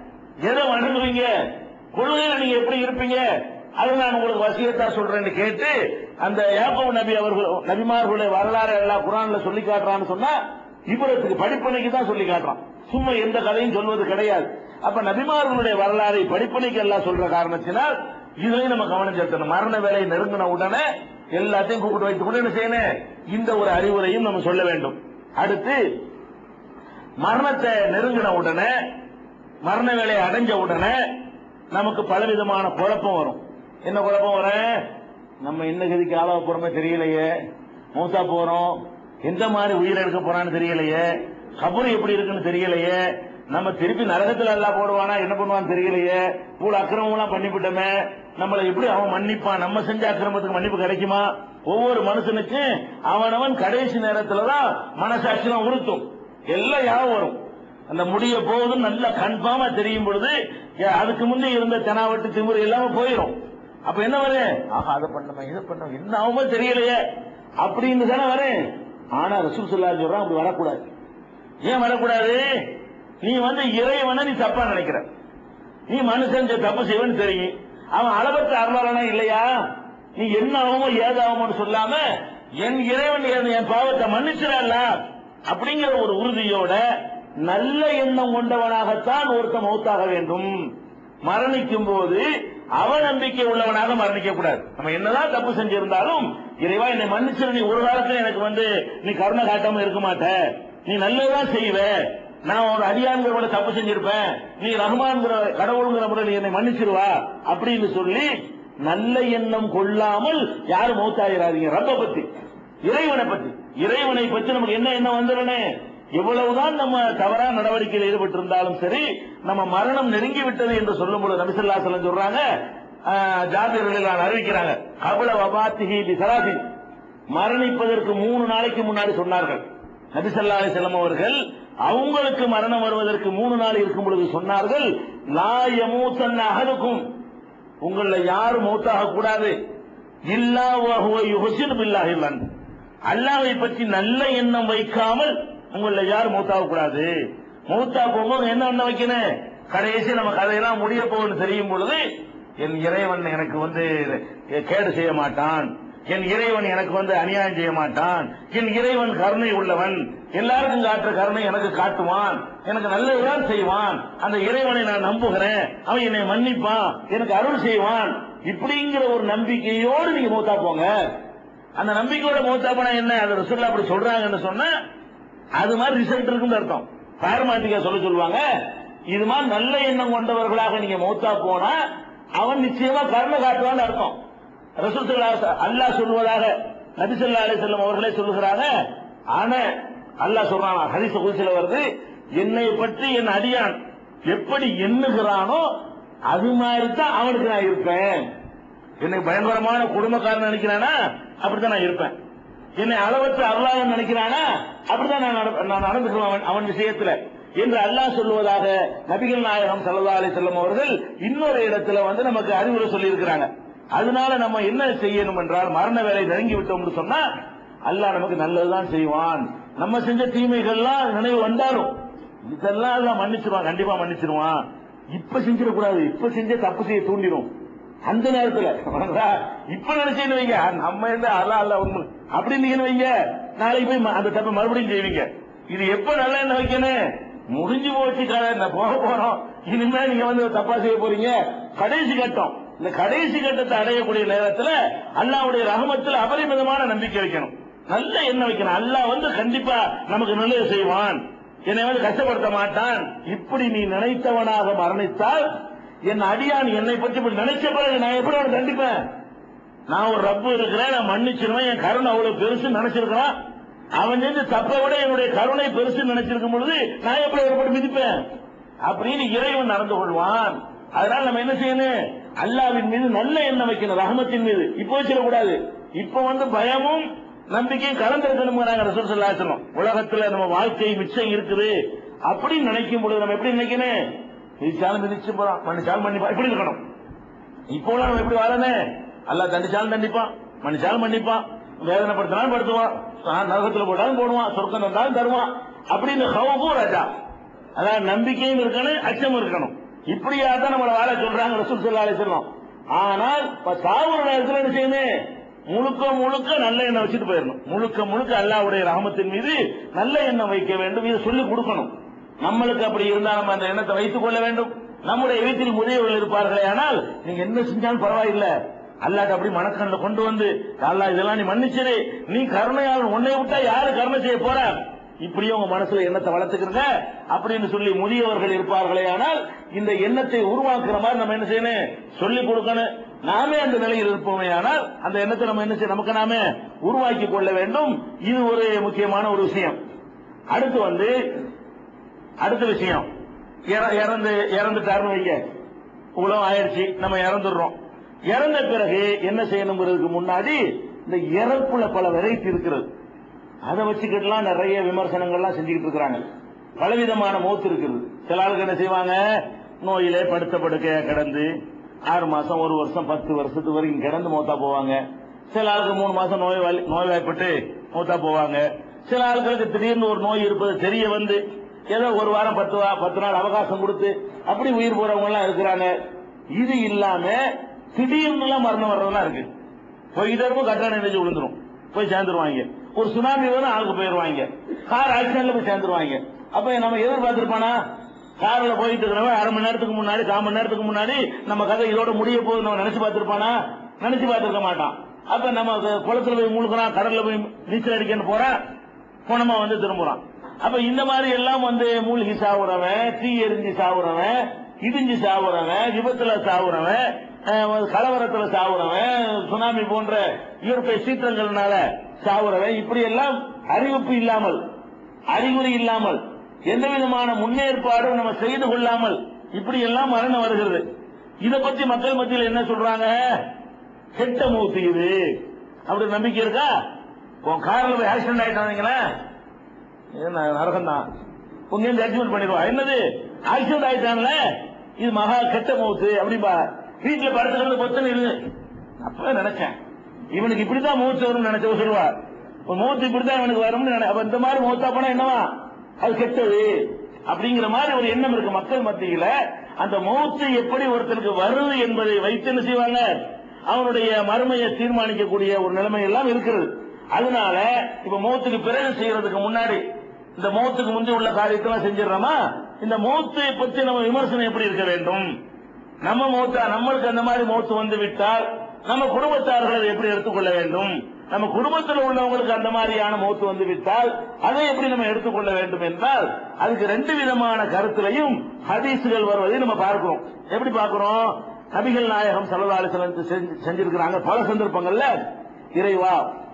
எதை வணங்குவீங்க, கொள்கையில நீங்க எப்படி இருப்பீங்க, அது நான் உங்களுக்கு வசியத்தா சொல்றேன்னு கேட்டு அந்த யாக்கூப் நபி அவர்கள் நபிமார்களுடைய வரலாறு எல்லாம் குர்ஆன்ல சொல்லி காட்டுறான்னு சொன்னா இவரத்துக்கு படிப்பனைக்கு தான் சொல்லி காட்டுறான், சும்மா எந்த கதையும் சொல்வது கிடையாது. அப்ப நபிமார்களுடைய வரலாறை படிப்பனைக்கு எல்லாம் சொல்ற காரணத்தினால் இதுலயும் நம்ம கவனம் செலுத்தணும். மரண வேலை நெருங்கின உடனே எல்லாத்தையும் கூப்பிட்டு வைத்துக் கொண்டு என்ன செய்யணும், இந்த ஒரு அறிவுரையும் நம்ம சொல்ல வேண்டும். அடுத்து மரணத்தை நெருங்கின உடனே, மரண வேலையை அடைஞ்ச உடனே நமக்கு பலவிதமான குழப்பம் வரும். என்ன குழப்பம் வரும், நம்ம என்ன கதிக்கு ஆளாக போறோமே தெரியலையே, மூத்தா போறோம், எந்த மாதிரி உயிரை எடுக்க போறான்னு தெரியலையே, கபர் எப்படி இருக்குன்னு தெரியலையே, நம்ம திருப்பி நரகத்தில் எல்லாம் போடுவானா என்ன பண்ணுவான்னு தெரியலையே, இவ்வளவு அக்கிரமம் எல்லாம் பண்ணிவிட்டோமே, நம்மளை எப்படி அவன் மன்னிப்பான், நம்ம செஞ்ச அக்கிரமத்துக்கு மன்னிப்பு கிடைக்குமா? ஒவ்வொரு மனுஷனுக்கும் அவனவன் கடைசி நேரத்துலதான் மனசாட்சியம் உறுத்தும், எல்லாம் யாவும் வரும். அந்த முடிய போவதும் நல்ல கன்ஃபார்மா தெரியும் பொழுது அதுக்கு முன்னே இருந்த தெனாவட்டு திமுறை எல்லாமே போயிடும். அப்ப என்ன வரும், ஆஹா அதை பண்ண இதை பண்ண என்ன ஆகுமோ தெரியலையே அப்படின்னு தானே வரும். ஆனா ரசூல் ஸல்லல்லாஹு அலைஹி வஸல்லம் அப்படி வரக்கூடாது. ஏன் வரக்கூடாது, நீ வந்து இறைவனை நீ தப்பா நினைக்கிற, நீ மனுஷன் தப்பு செய்வன்னு தெரியும், அவன் அளவற்ற அருளாளனா இல்லையா, நீ என்ன ஆகுமோ ஏதாகுமோன்னு சொல்லாம என் இறைவன் என் பாவத்தை மன்னிச்சிடல அப்படிங்கிற ஒரு உறுதியோட நல்ல எண்ணம் கொண்டவனாகத்தான் ஒருத்தன் மௌத்தாக வேண்டும். மரணிக்கும் போது அவநம்பிக்கை உள்ளவனாக மரணிக்க கூடாது. நம்ம என்னதான் தப்பு செஞ்சிருந்தாலும் இறைவா என்னை மன்னிச்சிரு, நீ ஒரு காலத்துல எனக்கு வந்து நீ கருணை காட்டாம இருக்க மாட்ட, நீ நல்லதான் செய்வ, நான் ஒரு அடியான்கிற முறை தப்பு செஞ்சிருப்பேன், நீ ரஹ்மான்கிற கடவுளுங்கிற முறை என்னை மன்னிச்சிருவா அப்படின்னு சொல்லி நல்ல எண்ணம் கொள்ளாமல் யாரும் மௌத்தாகிறாதீங்க. ரப்ப பத்தி, இறைவனை பத்தி, இறைவனை பத்தி நமக்கு என்ன எண்ணம் வந்துடனே, எவ்வளவுதான் நம்ம தவறா நடவடிக்கையில் ஈடுபட்டு இருந்தாலும் சரி, நம்ம மரணம் நெருங்கி விட்டது என்று சொல்லும் பொழுது நபி ஸல்லல்லாஹு அலைஹி வஸல்லம் சொல்றாங்க, ஜாபிர் ரலியல்லாஹு அறிவிக்கிறாங்க, கபல வபாத்திஹி பிஸலாசி, மரணிப்பதற்கு மூணு நாளைக்கு முன்னாடி சொன்னார்கள் நபி ஸல்லல்லாஹு அலைஹி வஸல்லம் அவர்கள். அவங்களுக்கு மரணம் வருவதற்கு மூணு நாள் இருக்கும் பொழுது சொன்னார்கள், லா யமூதன்ன அஹதுக்கும், உங்கள யாரும் மௌத்தாக கூடாது, இல்லா வஹுவ யுஹ்சினு பில்லாஹி லன், அல்லாஹ்வை பற்றி நல்ல எண்ணம் வைக்காமல் உங்கள யாரும் மௌத்தாக கூடாது. மௌத்தா போகும்போது என்ன எண்ணம் வைக்கணும், கடைசி நம்ம கதையெல்லாம் முடிய போகுதுன்னு தெரியும் பொழுது என் இறைவன் எனக்கு வந்து கேடு செய்ய மாட்டான், என் இறைவன் எனக்கு வந்து அநியாயம் செய்ய மாட்டான், என் இறைவன் கருணை உள்ளவன், எல்லாருக்கும் காட்டுற கருணை எனக்கு காட்டுவான், எனக்கு நல்லதுதான் செய்வான், அந்த இறைவனை நான் நம்புகிறேன், அவன் என்னை மன்னிப்பான், எனக்கு அருள் செய்வான், இப்படிங்கிற ஒரு நம்பிக்கையோடு நீங்க மௌத்தா போங்க. அந்த நம்பிக்கையோட மௌத்தா போனா என்ன, அது ரசூலுல்லாஹ் அப்படி சொல்றாங்கன்னு சொன்னா அது மாதிரி ரிசல்ட் இருக்குன்னு அர்த்தம். பாரமாட்டிக்கா சொல்ல சொல்லுவாங்க, இது மாதிரி நல்ல எண்ணம் கொண்டவர்களாக நீங்க மௌத்தா போனா அவன் நிச்சயமா கருணை காட்டுவான்னு அர்த்தம். ரசூல் அல்லாஹ் சொல்வதாக நபி ஸல்லல்லாஹு அலைஹி வஸல்லம் அவர்களே சொல்லுகிறாங்க. ஆனா அல்லாஹ் சொல்றான், ஹதீஸ் குத்ஸில வருது, என்னை பற்றி என் அடியான் எப்படி எண்ணுகிறானோ அது மாதிரி தான் அவனுக்கு நான் இருப்பேன். என்னை பயங்கரமான குடும்பக்காரன் நினைக்கிறானா அப்படித்தான் நான் இருப்பேன், என்னை அளவற்ற அருளாளன் நினைக்கிறானா அப்படித்தான் நான் நடந்துக்குவேன் அவன் விஷயத்துல என்று அல்லாஹ் சொல்லுவதாக நபிகள் நாயகம் ஸல்லல்லாஹு அலைஹி வஸல்லம் அவர்கள் இன்னொரு இடத்துல வந்து நமக்கு அறிவுரை சொல்லி இருக்கிறாங்க. அதனால நம்ம என்ன செய்யணும் என்றால், மரண வேலை நெருங்கி விட்டோம்னு சொன்னா அல்லாஹ் நமக்கு நல்லதுதான் செய்வான். நம்ம செஞ்ச தீமைகள்லாம் நினைவு வந்தாலும் இதெல்லாம் எல்லாம் மன்னிச்சிருவான், கண்டிப்பா மன்னிச்சிருவான். இப்ப செஞ்சிடக்கூடாது, இப்ப செஞ்ச தப்பு செய்ய தூண்டிடும். அந்த நேரத்துல இப்ப நினைச்சேன்னு வைங்க, நம்ம என்ன அல்ல அல்ல உண்மை அப்படின்னு வைங்க, நாளைக்கு போய் அந்த தப்பை மறுபடியும் செய்வீங்க. இது எப்ப நல்ல என்ன வைக்கணும், முடிஞ்சு போச்சு போக போறோம், இனிமே நீங்க வந்து தப்பா செய்ய போறீங்க, கடைசி கட்டம். இந்த கடைசி கட்டத்தை அடையக்கூடிய நேரத்தில் அல்லாஹ்வுடைய ரஹமத்தில் அபரிமிதமான நம்பிக்கை வைக்கணும், நல்ல எண்ணம் வைக்கணும். அல்லாஹ் வந்து கண்டிப்பா நமக்கு நல்லது செய்வான், என்னை வந்து கஷ்டப்படுத்த மாட்டான். இப்படி நீ நினைத்தவனாக மரணித்தால் என் அடியான் என்னை பற்றி இப்படி நினைச்ச பிறகு நான் எப்படி அவனை தண்டிப்பேன்? நான் ஒரு ரப்பு இருக்கிறேன், நான் மன்னிச்சிருவேன், என் கருணை அவ்வளவு பெருசு நினைச்சிருக்கிறான், அவன் செஞ்ச தப்பை விட என்னுடைய கருணை பெருசு நினைச்சிருக்கும் பொழுது நான் எப்படி அவரை மிதிப்பேன் அப்படின்னு இறைவன் நடந்து கொள்வான். அதனால நம்ம என்ன செய்யணும், அல்லாஹ்வின் மீது நல்ல எண்ணம் வைக்கணும், ரஹமத்தின் மீது. இப்ப வச்சிடக்கூடாது, இப்ப வந்து பயமும் நம்பிக்கையும் கலந்திருக்கணும். ரசூல் ஸல்லல்லாஹு அலைஹி வஸல்லம் உலகத்துல நம்ம வாழ்க்கை மிச்சம் இருக்குது அப்படின்னு நினைக்கும் பொழுது நம்ம எப்படி நினைக்கணும், மிதிச்சாலும் மிதிச்சு போறான், மன்னிச்சாலும் மன்னிப்பான், இப்படி இருக்கணும். இப்போ நம்ம எப்படி வாழணும், அல்லாஹ் தண்டிச்சாலும் தண்டிப்பான், மன்னிச்சாலும் மன்னிப்பான், வேதனைப்படுத்தினாலும் படுத்துவான், நரகத்துல போட்டாலும் போடுவான், சொர்க்கம் தந்தாலும் தருவான் அப்படின்னு ஹவுஃபு ரஜா, அதாவது நம்பிக்கையும் இருக்கணும், அச்சமும் இருக்கணும். இப்படியா தான் நம்மளை வாழ சொல்றாங்க ரசூல் ஸல்லல்லாஹு அலைஹி வஸல்லம். ஆனால் சாவுற நேரத்தில் என்ன செய்யணும், முழுக்க முழுக்க நல்ல எண்ணம் வச்சுட்டு போயிடணும், முழுக்க முழுக்க அல்லாஹ்வுடைய ரஹமத்தின் மீது நல்ல எண்ணம் வைக்க வேண்டும், இதை சொல்லிக் கொடுக்கணும். நம்மளுக்கு அப்படி இருந்தால் நம்ம அந்த எண்ணத்தை வைத்துக் கொள்ள வேண்டும். நம்முடைய வீட்டில் முதியவர்கள் இருப்பார்களே, ஆனால் நீங்க என்ன செஞ்சாலும் பரவாயில்லை, அல்லாஹ் அப்படி மனக்கண்ணில் கொண்டு வந்து அல்லாஹ் இதெல்லாம் நீ மன்னிச்சிரு, நீ கருணையாளன், உன்னை விட்டா யாரு கருணை செய்ய போற, இப்படியே உங்க மனசுல எண்ணத்தை வளர்த்துக்கிறங்க அப்படின்னு சொல்லி முதியவர்கள் இருப்பார்களே, ஆனால் இந்த எண்ணத்தை உருவாக்குற மாதிரி நம்ம என்ன செய்யணும், சொல்லிக் கொடுக்கணும். நாமே அந்த நிலையில் இருப்போமே, ஆனால் அந்த எண்ணத்தை நம்ம என்ன செய்ய நமக்கு நாமே உருவாக்கி கொள்ள வேண்டும். இது ஒரு முக்கியமான ஒரு விஷயம். அடுத்து வந்து அடுத்த விஷயம், இறந்து இறந்துட்டாருன்னு வைங்க, உலகம் ஆயிடுச்சு, நம்ம இறந்துடுறோம். இறந்த பிறகு என்ன செய்யணுங்கிறதுக்கு முன்னாடி இந்த இறப்புல பல வெரைட்டி இருக்கிறது, அதை வச்சுக்கிட்டுலாம் நிறைய விமர்சனங்கள்லாம் செஞ்சுக்கிட்டு இருக்கிறாங்க. பலவிதமான மௌத்து இருக்குது. சில ஆளுக்கு என்ன செய்வாங்க, நோயிலே படுத்த படுக்கையா கிடந்து ஆறு மாசம் ஒரு வருஷம் பத்து வருஷத்துக்கு வரைக்கும் கிடந்து மௌத்தா போவாங்க. சில ஆளுக்கு மூணு மாசம் நோய் நோய்வாய்ப்பட்டு மௌத்தா போவாங்க. சில ஆளுகளுக்கு திடீர்னு ஒரு நோய் இருப்பது தெரிய வந்து ஏதோ ஒரு வாரம் பத்து பத்து நாள் அவகாசம் கொடுத்து அப்படி உயிர் போறவங்க எல்லாம் இருக்கிறாங்க. இது இல்லாம திடீர்னு எல்லாம் மரணம் வர்றதெல்லாம் இருக்கு. போய் இதற்கும் கட்டாணம் நினைச்சு விழுந்துரும், போய் சேர்ந்துருவாங்க. ஒரு சுனாமி வரும், ஆளுக்கு போயிருவாங்க, கார் ஆக்சிடென்ட்ல போய் சேர்ந்துருவாங்க. அப்ப நம்ம எதிர்பார்த்திருப்பானா? கார்ல போயிட்டு இருக்கிறவன் அரை மணி நேரத்துக்கு முன்னாடி கால் மணி நேரத்துக்கு முன்னாடி நம்ம கதை இதோட முடிய போகுது நம்ம நினைச்சு பார்த்திருப்பானா? நினைச்சு பார்த்திருக்க மாட்டான். அப்ப நம்ம குளத்துல போய் மூழ்கிறான், கடல்ல போய் நீச்சல் அடிக்கன்னு போறான், குணமா வந்து திரும்புறான். அப்ப இந்த மாதிரி எல்லாம் வந்து மூழ்கி சாவுறவன், தீ எரிஞ்சு சாவுறவன், இடிஞ்சு சாவுறவன், விபத்துல சாவுறவன், கலவரத்துல சாவுறவன், சுனாமி போன்ற இயற்கை சீற்றங்கள்னால சாவுறவன், இப்படி எல்லாம் அறிவிப்பு இல்லாமல், அறிகுறி இல்லாமல், எந்த விதமான முன்னேற்பாடும் நம்ம செய்து கொள்ளாமல் இப்படி எல்லாம் மரணம் வருகிறது. இதை பத்தி மக்கள் மத்தியில் என்ன சொல்றாங்க? கெட்ட மூத்து இது. அப்படி நம்பிக்கை இருக்கா? உன் காரில் போய் ஆக்சிடென்ட் ஆயிட்டாங்களா, நரகம் தான், உங்க ஜட்ஜ்மெண்ட் பண்ணிடுவா. என்னது ஆக்சிடென்ட் ஆயிட்டான்ல, இது மகா கெட்ட மூத்து அப்படின்பா. வீட்டுல படுத்துக்கிறது பொத்தனை இருக்கு. அப்ப நினைச்சேன் இவனுக்கு இப்படிதான் மூச்சு வரும்னு நினைச்ச சொல்லுவா. மூத்து இப்படிதான் இவனுக்கு வரும்னு நினை. அப்ப இந்த மாதிரி மூத்தா போனா என்னவா? அது கெட்டது அப்படிங்கிற மாதிரி ஒரு எண்ணம் இருக்கு மக்கள் மத்தியில. அந்த மௌத்து எப்படி ஒருத்தருக்கு வருது என்பதை வைத்து என்ன செய்வாங்க? அவனுடைய மறுமையை தீர்மானிக்கக்கூடிய ஒரு நிலைமை எல்லாம் இருக்கிறது. அதனால இப்ப மௌத்துக்கு பிறகு செய்யறதுக்கு முன்னாடி இந்த மௌத்துக்கு முந்தி உள்ள காரியத்தெல்லாம் செஞ்சிடறோமா? இந்த மௌத்தை பற்றி நம்ம விமர்சனம் எப்படி இருக்க வேண்டும்? நம்ம மௌத்தா, நம்மளுக்கு அந்த மாதிரி மௌத்து வந்து விட்டால் நம்ம குடும்பத்தார்கள் அதை எப்படி எடுத்துக்கொள்ள வேண்டும்? நம்ம குடும்பத்தில் உள்ளவங்களுக்கு அந்த மாதிரியான மௌத்து வந்து விட்டால் அதை எப்படி நம்ம எடுத்துக்கொள்ள வேண்டும் என்றால் அதுக்கு ரெண்டு விதமான கருத்திலையும் ஹதீசுகள் வருவதை நம்ம பார்க்கிறோம். எப்படி பார்க்கிறோம்? நபிகள் நாயகம் ஸல்லல்லாஹு அலைஹி வஸல்லம் செஞ்சிருக்கிறாங்க பல சந்தர்ப்பங்கள்ல. இறைவா,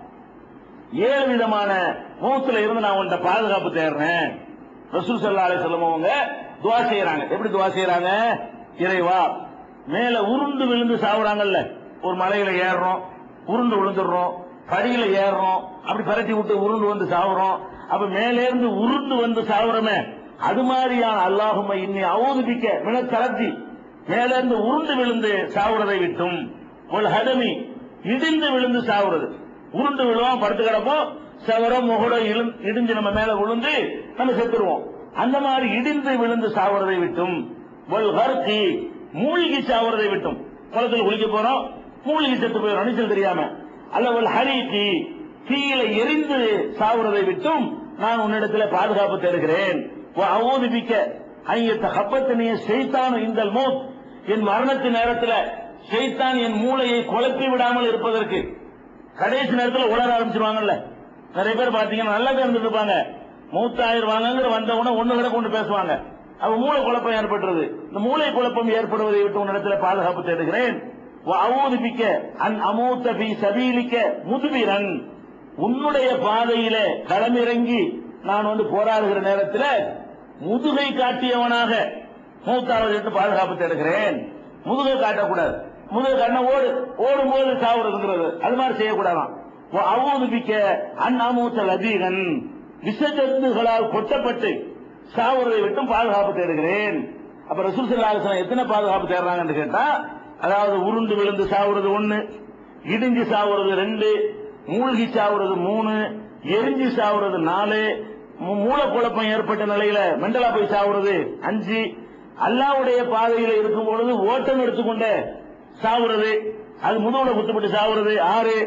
ஏழு விதமான மௌத்துல இருந்து நான் உன்ட பாதுகாப்பு தேடுறேன். ரசூல் ஸல்லல்லாஹு அலைஹி வஸல்லம் அவங்க துஆ செய்யறாங்க. எப்படி துஆ செய்யறாங்க? இறைவா, மேல உருண்டு விழுந்து சாவுறாங்கல்ல, ஒரு மலையில ஏறுறோம், உருண்டு விழுந்துடுறோம், படியில ஏறுறோம், அப்படி பரட்டி விட்டு உருண்டு வந்து சாவுறோம். அப்ப மேலே இருந்து உருண்டு வந்து சாவுறமே, அது மாதிரியான அல்லாஹும்ம இன்னி அஊதுபிக்க மின தரத்தி, மேல இருந்து உருண்டு விழுந்து சாவுறதை விட்டும், ஒரு ஹதமி இடிந்து விழுந்து சாவுறது, உருண்டு விழுவோம், படுத்து கிடப்போம், சவரம் முகட இடிஞ்சு நம்ம மேல விழுந்து நம்ம செத்துருவோம். அந்த மாதிரி இடிந்து விழுந்து சாவுறதை விட்டும், ஒரு ஹர்கி மூழ்கி சாவுறதை விட்டும், குளத்தில் குளிக்க போறோம், மூழ்கி செத்து போயிடும் நீச்சல் தெரியாம, அல்ல ஒரு ஹரிகி தீயில எரிந்து சாவுறதை விட்டும் நான் உன்னிடத்தில் பாதுகாப்பு தேடுகிறேன். அவோதிபிக்க ஐயத்த ஹப்பத்தினிய ஷைத்தான் இந்தல் மௌத், என் மரணத்தின் நேரத்தில் ஷைத்தான் என் மூளையை குழப்பி விடாமல் இருப்பதற்கு. கடைசி நேரத்தில் உலர ஆரம்பிச்சிருவாங்கல்ல, நிறைய பேர் பாத்தீங்கன்னா நல்லா இருந்துட்டு இருப்பாங்க, மூத்தாயிருவாங்க வந்த உடனே ஒண்ணு கூட கொண்டு பேசுவாங்க, அவ மூளை குழப்பம் ஏற்படுறது. இந்த மூளை குழப்பம் ஏற்படுவதை விட்டு உன்னிடத்தில் பாதுகாப்பு தேடுகிறேன். அவோதிபிக்க அன் அமூத்த பி சபீலிக்க முதுபிரன், உன்னுடைய பாதையில களமிறங்கி நான் வந்து போராடுகிற நேரத்தில் முதுகை காட்டியவனாக மூத்தாவது பாதுகாப்பு தேடுகிறேன். முதுகை காட்டக்கூடாது, முதுகை கண்ண ஓடு ஓடும் போது சாவுறதுங்கிறது அது மாதிரி செய்யக்கூடாதான். அவோதிபிக்க அன் அமூத்த லதீகன், விஷஜந்துகளால் கொட்டப்பட்டு சாவுறதை விட்டும் பாதுகாப்பு தேடுகிறேன். அப்ப ரசூல் ஸல்லல்லாஹு அலைஹி வஸல்லம் எத்தனை பாதுகாப்பு தேடுறாங்கன்னு கேட்டா, அதாவது உருண்டு விழுந்து சாவுறது ஒண்ணு, இடிஞ்சு சாவுறது ரெண்டு, மூழ்கி சாவுறது மூணு, எரிஞ்சு சாவுறது நாலு, மூலக்குழப்பம் ஏற்பட்ட நிலையில மெண்டலா போய் சாவுறது அஞ்சு, அல்லாஹ்வுடைய பாதையில இருக்கும் பொழுது ஓட்டம் எடுத்துக்கொண்ட சாவுறது, அது முதுகுல குத்துப்பட்டு சாவுறது ஆறு,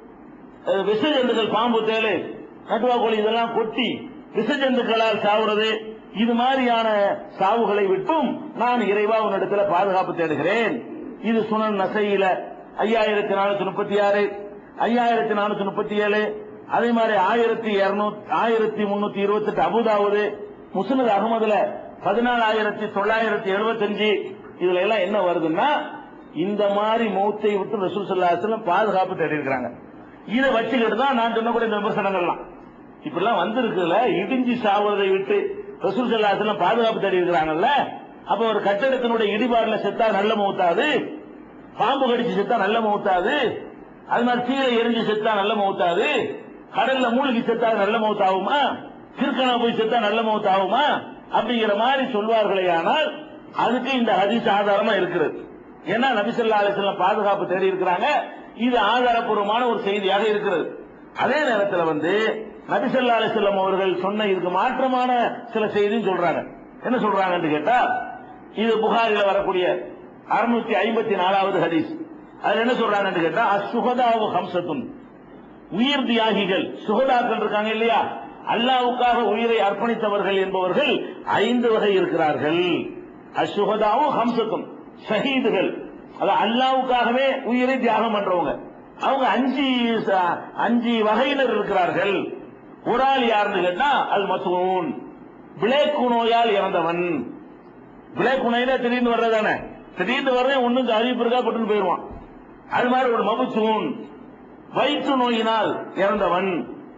விஷஜந்துக்கள் பாம்பு தேளு நட்டுவா கோழி இதெல்லாம் கொட்டி விஷஜந்துக்களால் சாவுறது, இது மாதிரியான சாவுகளை விட்டும் நான் இறைவா உன்னிடத்தில் பாதுகாப்பு தேடுகிறேன். இது சுனன் நசையில ஐயாயிரத்தி நானூத்தி முப்பத்தி ஆறு, ஐயாயிரத்தி நானூத்தி முப்பத்தி ஏழு, அதே மாதிரி ஆயிரத்தி இருநூத்தி ஆயிரத்தி முன்னூத்தி இருபத்தி எட்டு அபுதாவுது, முஸ்னத் அகமதுல பதினாலாயிரத்தி தொள்ளாயிரத்தி எழுபத்தி அஞ்சு. இதுல எல்லாம் என்ன வருதுன்னா, இந்த மாதிரி மௌத்தை விட்டு ரசூல் ஸல்லல்லாஹு அலைஹி வஸல்லம் பாதுகாப்பு தேடி இருக்கிறாங்க. இதை வச்சுக்கிட்டு தான் நான் சொன்னக்கூடிய இந்த விமர்சனங்கள்லாம் இப்பெல்லாம் வந்திருக்குல்ல. இடிஞ்சு சாவதை விட்டு ரசூல் ஸல்லல்லாஹு அலைஹி வஸல்லம் பாதுகாப்பு தேடி இருக்கிறாங்கல்ல. அப்ப ஒரு கட்டடத்தினுடைய இடிபாடுல செத்தா நல்ல மௌத்தாது, பாம்பு கடிச்சு செத்தா நல்ல மௌத்தாது, அது மாதிரி தீயில எரிஞ்சு செத்தா நல்ல மௌத்தாது, கடல்ல மூழ்கி செத்தா நல்ல மௌத்தாகுமா, கிறுக்கனா போய் செத்தா நல்ல மௌத்தாகுமா அப்படிங்கிற மாதிரி சொல்வார்களே. ஆனால் அதுக்கு இந்த ஹதீஸ் ஆதாரமா இருக்கிறது. ஏன்னா நபி ஸல்லல்லாஹு அலைஹி வஸல்லம் பாதுகாப்பு தேடி இருக்கிறாங்க, இது ஆதாரப்பூர்வமான ஒரு செய்தியாக இருக்கிறது. அதே நேரத்தில் வந்து நபி ஸல்லல்லாஹு அலைஹி வஸல்லம் அவர்கள் சொன்ன இதுக்கு மாற்றமான சில செய்தியும் சொல்றாங்க. என்ன சொல்றாங்கன்னு கேட்டா, இது புகாரில வரக்கூடிய அறுநூத்தி ஐம்பத்தி நாலாவது ஹதீஸ். அதுல என்ன சொல்றாங்கன்னு கேட்டா, அஸ்ஸுஹதாவு ஹம்சத்துன், உயிர் தியாகிகள் சுகதாக்கள் இருக்காங்க இல்லையா, அல்லாஹ்வுக்காக உயிரை அர்ப்பணித்தவர்கள் என்பவர்கள் ஐந்து வகை இருக்கிறார்கள். அசுகதாவும் ஹம்சத்தும் ஷஹீதுகள், அது அல்லாஹ்வுக்காகவே உயிரை தியாகம் பண்றவங்க, அவங்க அஞ்சு அஞ்சு வகையினர் இருக்கிறார்கள். ஒரு ஆள் யாருன்னு கேட்டா அல் மசூன், பிளேக்கு நோயால் இறந்தவன். பிளேக்கு நோயில திடீர்னு வர்றதானே, திடீர்னு வர்ற ஒண்ணுக்கு அறிவிப்பு இருக்கா பட்டு போயிடுவான். அது மாதிரி ஒரு மபுசூன், வயிற்று நோயினால் இறந்தவன்.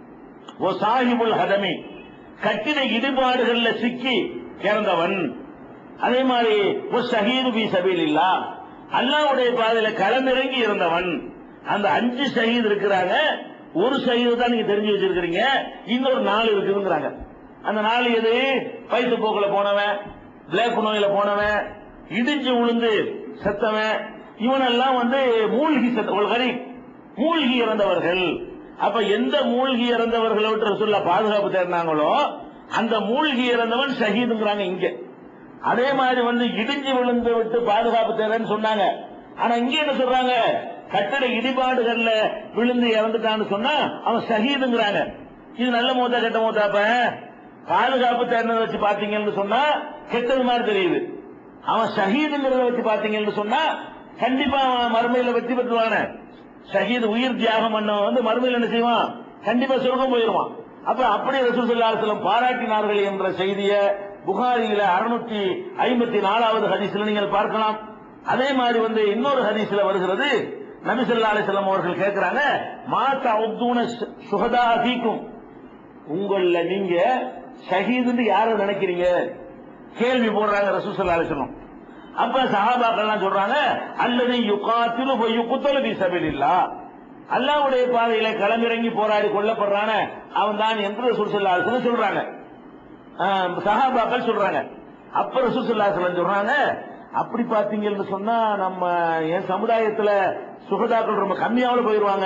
ஓ சாஹிபுல் ஹதமி, கட்டிட இடிபாடுகள்ல சிக்கி இறந்தவன். அதே மாதிரி ஒரு ஷஹீது பி சபீலில்லாஹ், அல்லாஹ்வுடைய பாதையில களமிறங்கி இருந்தவன். அந்த அஞ்சு ஷஹீத் இருக்கிறாங்க. ஒரு ஷஹீது தான் நீங்க தெரிஞ்சு வச்சிருக்கீங்க, இன்னொரு நாலு இருக்குதுங்கிறாங்க. அந்த நாலு எது? வயிற்று போக்குல போனவன், பிளேக் நோயில போனவன், இடிஞ்சு விழுந்து செத்தவன், இவனெல்லாம் வந்து மூழ்கி செத்த மூழ்கி இறந்தவர்கள். அப்ப எந்த மூழ்கி இறந்தவர்களோட ரசூலுல்லாஹ் பாதுகாப்பு தேடினாங்களோ அந்த மூழ்கி இறந்தவன் ஷஹீதுங்கிறாங்க இங்க. அதே மாதிரி வந்து இடிஞ்சு விழுந்து விட்டு பாதுகாப்பு தேடுறேன்னு சொன்னாங்க. ஆனா இங்க என்ன சொல்றாங்க? கட்டட இடிபாடுகள்ல விழுந்து இறந்துட்டான்னு சொன்னா அவன் ஷஹீதுங்கிறாங்க. இது நல்ல மூத்தா கெட்ட மூத்தாப்ப? பாதுகாப்பு தேடினதை வச்சு பாத்தீங்கன்னு சொன்னா கெட்டது மாதிரி தெரியுது. அவன் ஷஹீதுங்கிறத வச்சு பாத்தீங்கன்னு சொன்னா கண்டிப்பா அவன் மறுமையில வெற்றி பெற்றுவான. ஷஹீத் உயிர் தியாகம் பண்ண வந்து மறுமையில் என்ன செய்வான்? கண்டிப்பா சொர்க்கம் போயிருவான். அப்ப அப்படி ரசூல் ஸல்லல்லாஹு அலைஹி வஸல்லம் பாராட்டினார்கள் என்ற செய்தியை புகாரியில அறுநூற்றி ஐம்பத்தி நாலாவது ஹதீஸ்ல நீங்கள் பார்க்கலாம். அதே மாதிரி வந்து இன்னொரு ஹதீஸ்ல வருகிறது, நபி ஸல்லல்லாஹு அலைஹி வஸல்லம் அவர்கள் கேட்கிறாங்க, மா தஅதுன ஷுஹதா ஃபீக்கும், உங்கள நீங்க ஷஹீதுன்னு யாரை நினைக்கிறீங்க? கேள்வி போடுறாங்க ரசூல் ஸல்லல்லாஹு அலைஹி வஸல்லம். அப்ப சஹாபாக்கள் எல்லாம் சொல்றாங்க, அல்லது யுகாத்திலு ஃப யுக்தலு ஃபீ சபீலில்லாஹ், அல்லாஹ்வுடைய பாதையில களமிறங்கி போராடி கொல்லப்படுறான அவன் தான் என்று ரசூல் ஸல்லல்லாஹு அலைஹி வஸல்லம் சொல்றாங்க. சஹாபாக்கள் சொல்றாங்க. அப்ப ரசூல் ஸல்லல்லாஹு அலைஹி வஸல்லம் சொல்றாங்க, அப்படி பாத்தீங்கன்னு சொன்னா நம்ம என் சமுதாயத்துல சுகதாக்கள் ரொம்ப கம்மியாவில் போயிருவாங்க.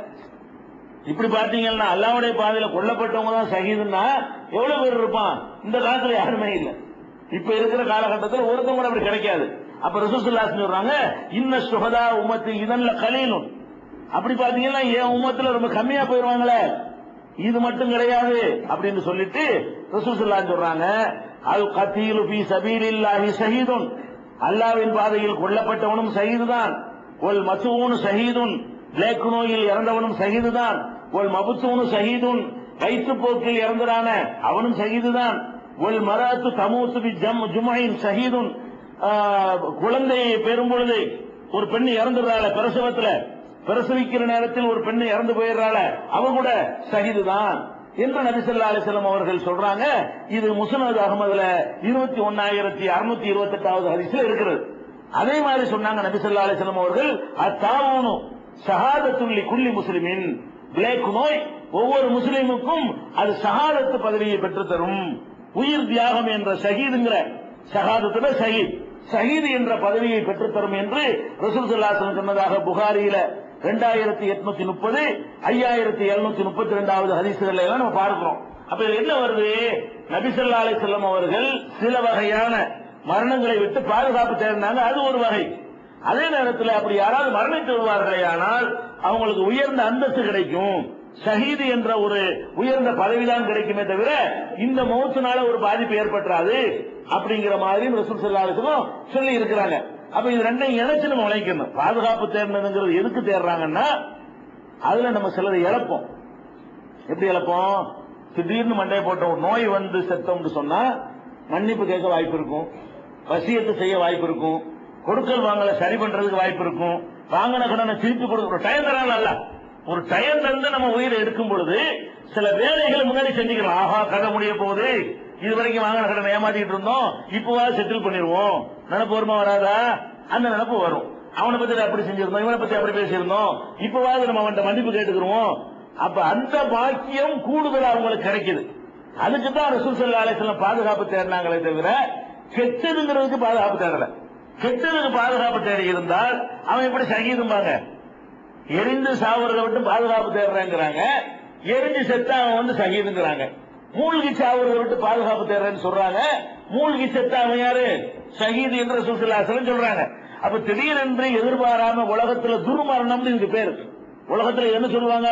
இப்படி பாத்தீங்கன்னா அல்லாஹ்வுடைய பாதையில கொல்லப்பட்டவங்க தான் ஷஹீதுன்னா எவ்வளவு பேர் இருப்பான்? இந்த காலத்துல யாருமே இல்ல. இப்ப இருக்கிற காலகட்டத்தில் ஒருத்தவங்க கூட அப்படி கிடைக்காது. அப்ப ரசூல் ஸல்லல்லாஹு அலைஹி வஸல்லம் சொல்றாங்க, இன்ன ஷுஹதா உம்மத்தி இதன்ல கலீலுன், அப்படி பாத்தீங்கன்னா என் உம்மத்துல ரொம்ப கம்மியா போயிருவாங்களே, இது மட்டும் கிடையாது அப்படின்னு சொல்லிட்டு ரசூல் ஸல்லல்லாஹு அலைஹி வஸல்லம் சொல்றாங்க, அல் கத்தீலு ஃபீ சபீலில்லாஹி ஷஹீதுன், அல்லாஹ்வின் பாதையில் கொல்லப்பட்டவனும் ஷஹீது தான். ஒல் மசூனு ஷஹீதுன், பிளேக் நோயில் இறந்தவனும் ஷஹீது தான். ஒல் மபுசூனு ஷஹீதுன், வயிற்றுப்போக்கில் இறந்ததான அவனும் ஷஹீது தான். ஒல் மராத்து தமூத்து பி ஜம் ஜுமைன் ஷஹீதுன், குழந்தையை பெறும் பொழுது ஒரு பெண் இறந்துடுறாள், பிரசவத்துல பிரசவிக்கிற நேரத்தில் ஒரு பெண் இறந்து போயிடுறாள், அவன் கூட ஷஹீது தான் என்று நபி ஸல்லல்லாஹு அலைஹி வஸல்லம் அவர்கள் சொல்றாங்க. இது முஸ்னத் அஹ்மதுல இருபத்தி ஒன்னாயிரத்தி அறுநூத்தி இருபத்தி எட்டாவது ஹதீஸ்ல இருக்கிறது. அதே மாதிரி சொன்னாங்க நபி ஸல்லல்லாஹு அலைஹி வஸல்லம் அவர்கள், அத்தாவுனு ஷஹாதத்துல் லிகுல்லி முஸ்லிமின், பிளேக் நோய் ஒவ்வொரு முஸ்லிமுக்கும் அது ஷஹாதத்து பதவியை பெற்று தரும். உயிர் தியாகம் என்ற ஷஹீதுங்கிற ஷஹாதத்துல ஷஹீத் ஷஹீத் என்ற பதவியை பெற்று தரும் என்று ரசூல் ஸல்லல்லாஹு அலைஹி வஸல்லம் சொன்னதாக புகாரியில இரண்டாயிரத்தி எட்நூத்தி முப்பது ஐயாயிரத்தி எழுநூத்தி முப்பத்தி ரெண்டாவது ஹதீஸ்கள் எல்லாம் நம்ம பார்க்கிறோம். அப்ப இதுல என்ன வருது? நபி ஸல்லல்லாஹு அலைஹி வஸல்லம் அவர்கள் சில வகையான மரணங்களை விட்டு பாதுகாப்பு தேடினாங்க, அது ஒரு வகை. அதே நேரத்தில் அப்படி யாராவது மரணித்து விடுவார்களே ஆனால் அவங்களுக்கு உயர்ந்த அந்தஸ்து கிடைக்கும், ஷஹீது என்ற ஒரு உயர்ந்த பதவிதான் கிடைக்குமே தவிர இந்த மௌத்தினால ஒரு பாதிப்பு ஏற்பட்டாது அப்படிங்கிற மாதிரி ரசூல் ஸல்லல்லாஹு அலைஹி வஸல்லம் சொல்லி இருக்கிறாங்க. அப்ப இது ரெண்டையும் இணைச்சு நம்ம உழைக்கணும். பாதுகாப்பு தேர்ந்ததுங்கிறது எதுக்கு தேடுறாங்கன்னா அதுல நம்ம சிலரை இழப்போம். எப்படி இழப்போம்? திடீர்னு மண்டையை போட்ட ஒரு நோய் வந்து செத்தோம்னு சொன்னா மன்னிப்பு கேட்க வாய்ப்பு இருக்கும், வசியத்து செய்ய வாய்ப்பு இருக்கும், கொடுக்கல் வாங்கல சரி பண்றதுக்கு வாய்ப்பு இருக்கும், வாங்கின கடனை திருப்பி கொடுக்க டைம் தராங்கல்ல, ஒரு டைம் தந்து நம்ம உயிரை எடுக்கும் பொழுது சில வேலைகளை முன்னாடி செஞ்சுக்கலாம். ஆஹா, கதை முடிய போகுது, இது வரைக்கும் வாங்கின கடனை ஏமாத்திட்டு இருந்தோம், இப்பவாது செட்டில் பண்ணிடுவோம், நினைப்பு வருமா வராதா? அந்த நினைப்பு வரும். அவனை பத்தி அப்படி செஞ்சிருந்தோம், இவனை பத்தி அப்படி பேசியிருந்தோம், இப்பவாது நம்ம அவன்கிட்ட மன்னிப்பு கேட்டுக்கிறோம். அப்ப அந்த பாக்கியம் கூடுதல் அவங்களுக்கு கிடைக்குது. அதுக்குதான் ரசூல் ஸல்லல்லாஹு அலைஹி வஸல்லம் பாதுகாப்பு தேடினாங்களே தவிர கெட்டதுங்கிறதுக்கு பாதுகாப்பு தேடல. கெட்டதுக்கு பாதுகாப்பு தேடி இருந்தால் அவன் எப்படி ஷஹீதும்பாங்க? எரிந்து சாவுறதை விட்டு பாதுகாப்பு தேடுறேங்கிறாங்க, எரிஞ்சு செத்தா அவன் வந்து ஷஹீதுங்கிறாங்க. மூழ்கி சாவுறதை விட்டு பாதுகாப்பு தேடுறேன்னு சொல்றாங்க, மூழ்கி செத்தா அவன் யாரு? ஷஹீது என்று ரசூல் ஸல்லல்லாஹு அலைஹி வஸல்லம் சொல்றாங்க. அப்ப திடீரென்று எதிர்பாராம உலகத்துல துர்மரணம்னு இதுக்கு பேரு. உலகத்துல என்ன சொல்லுவாங்க?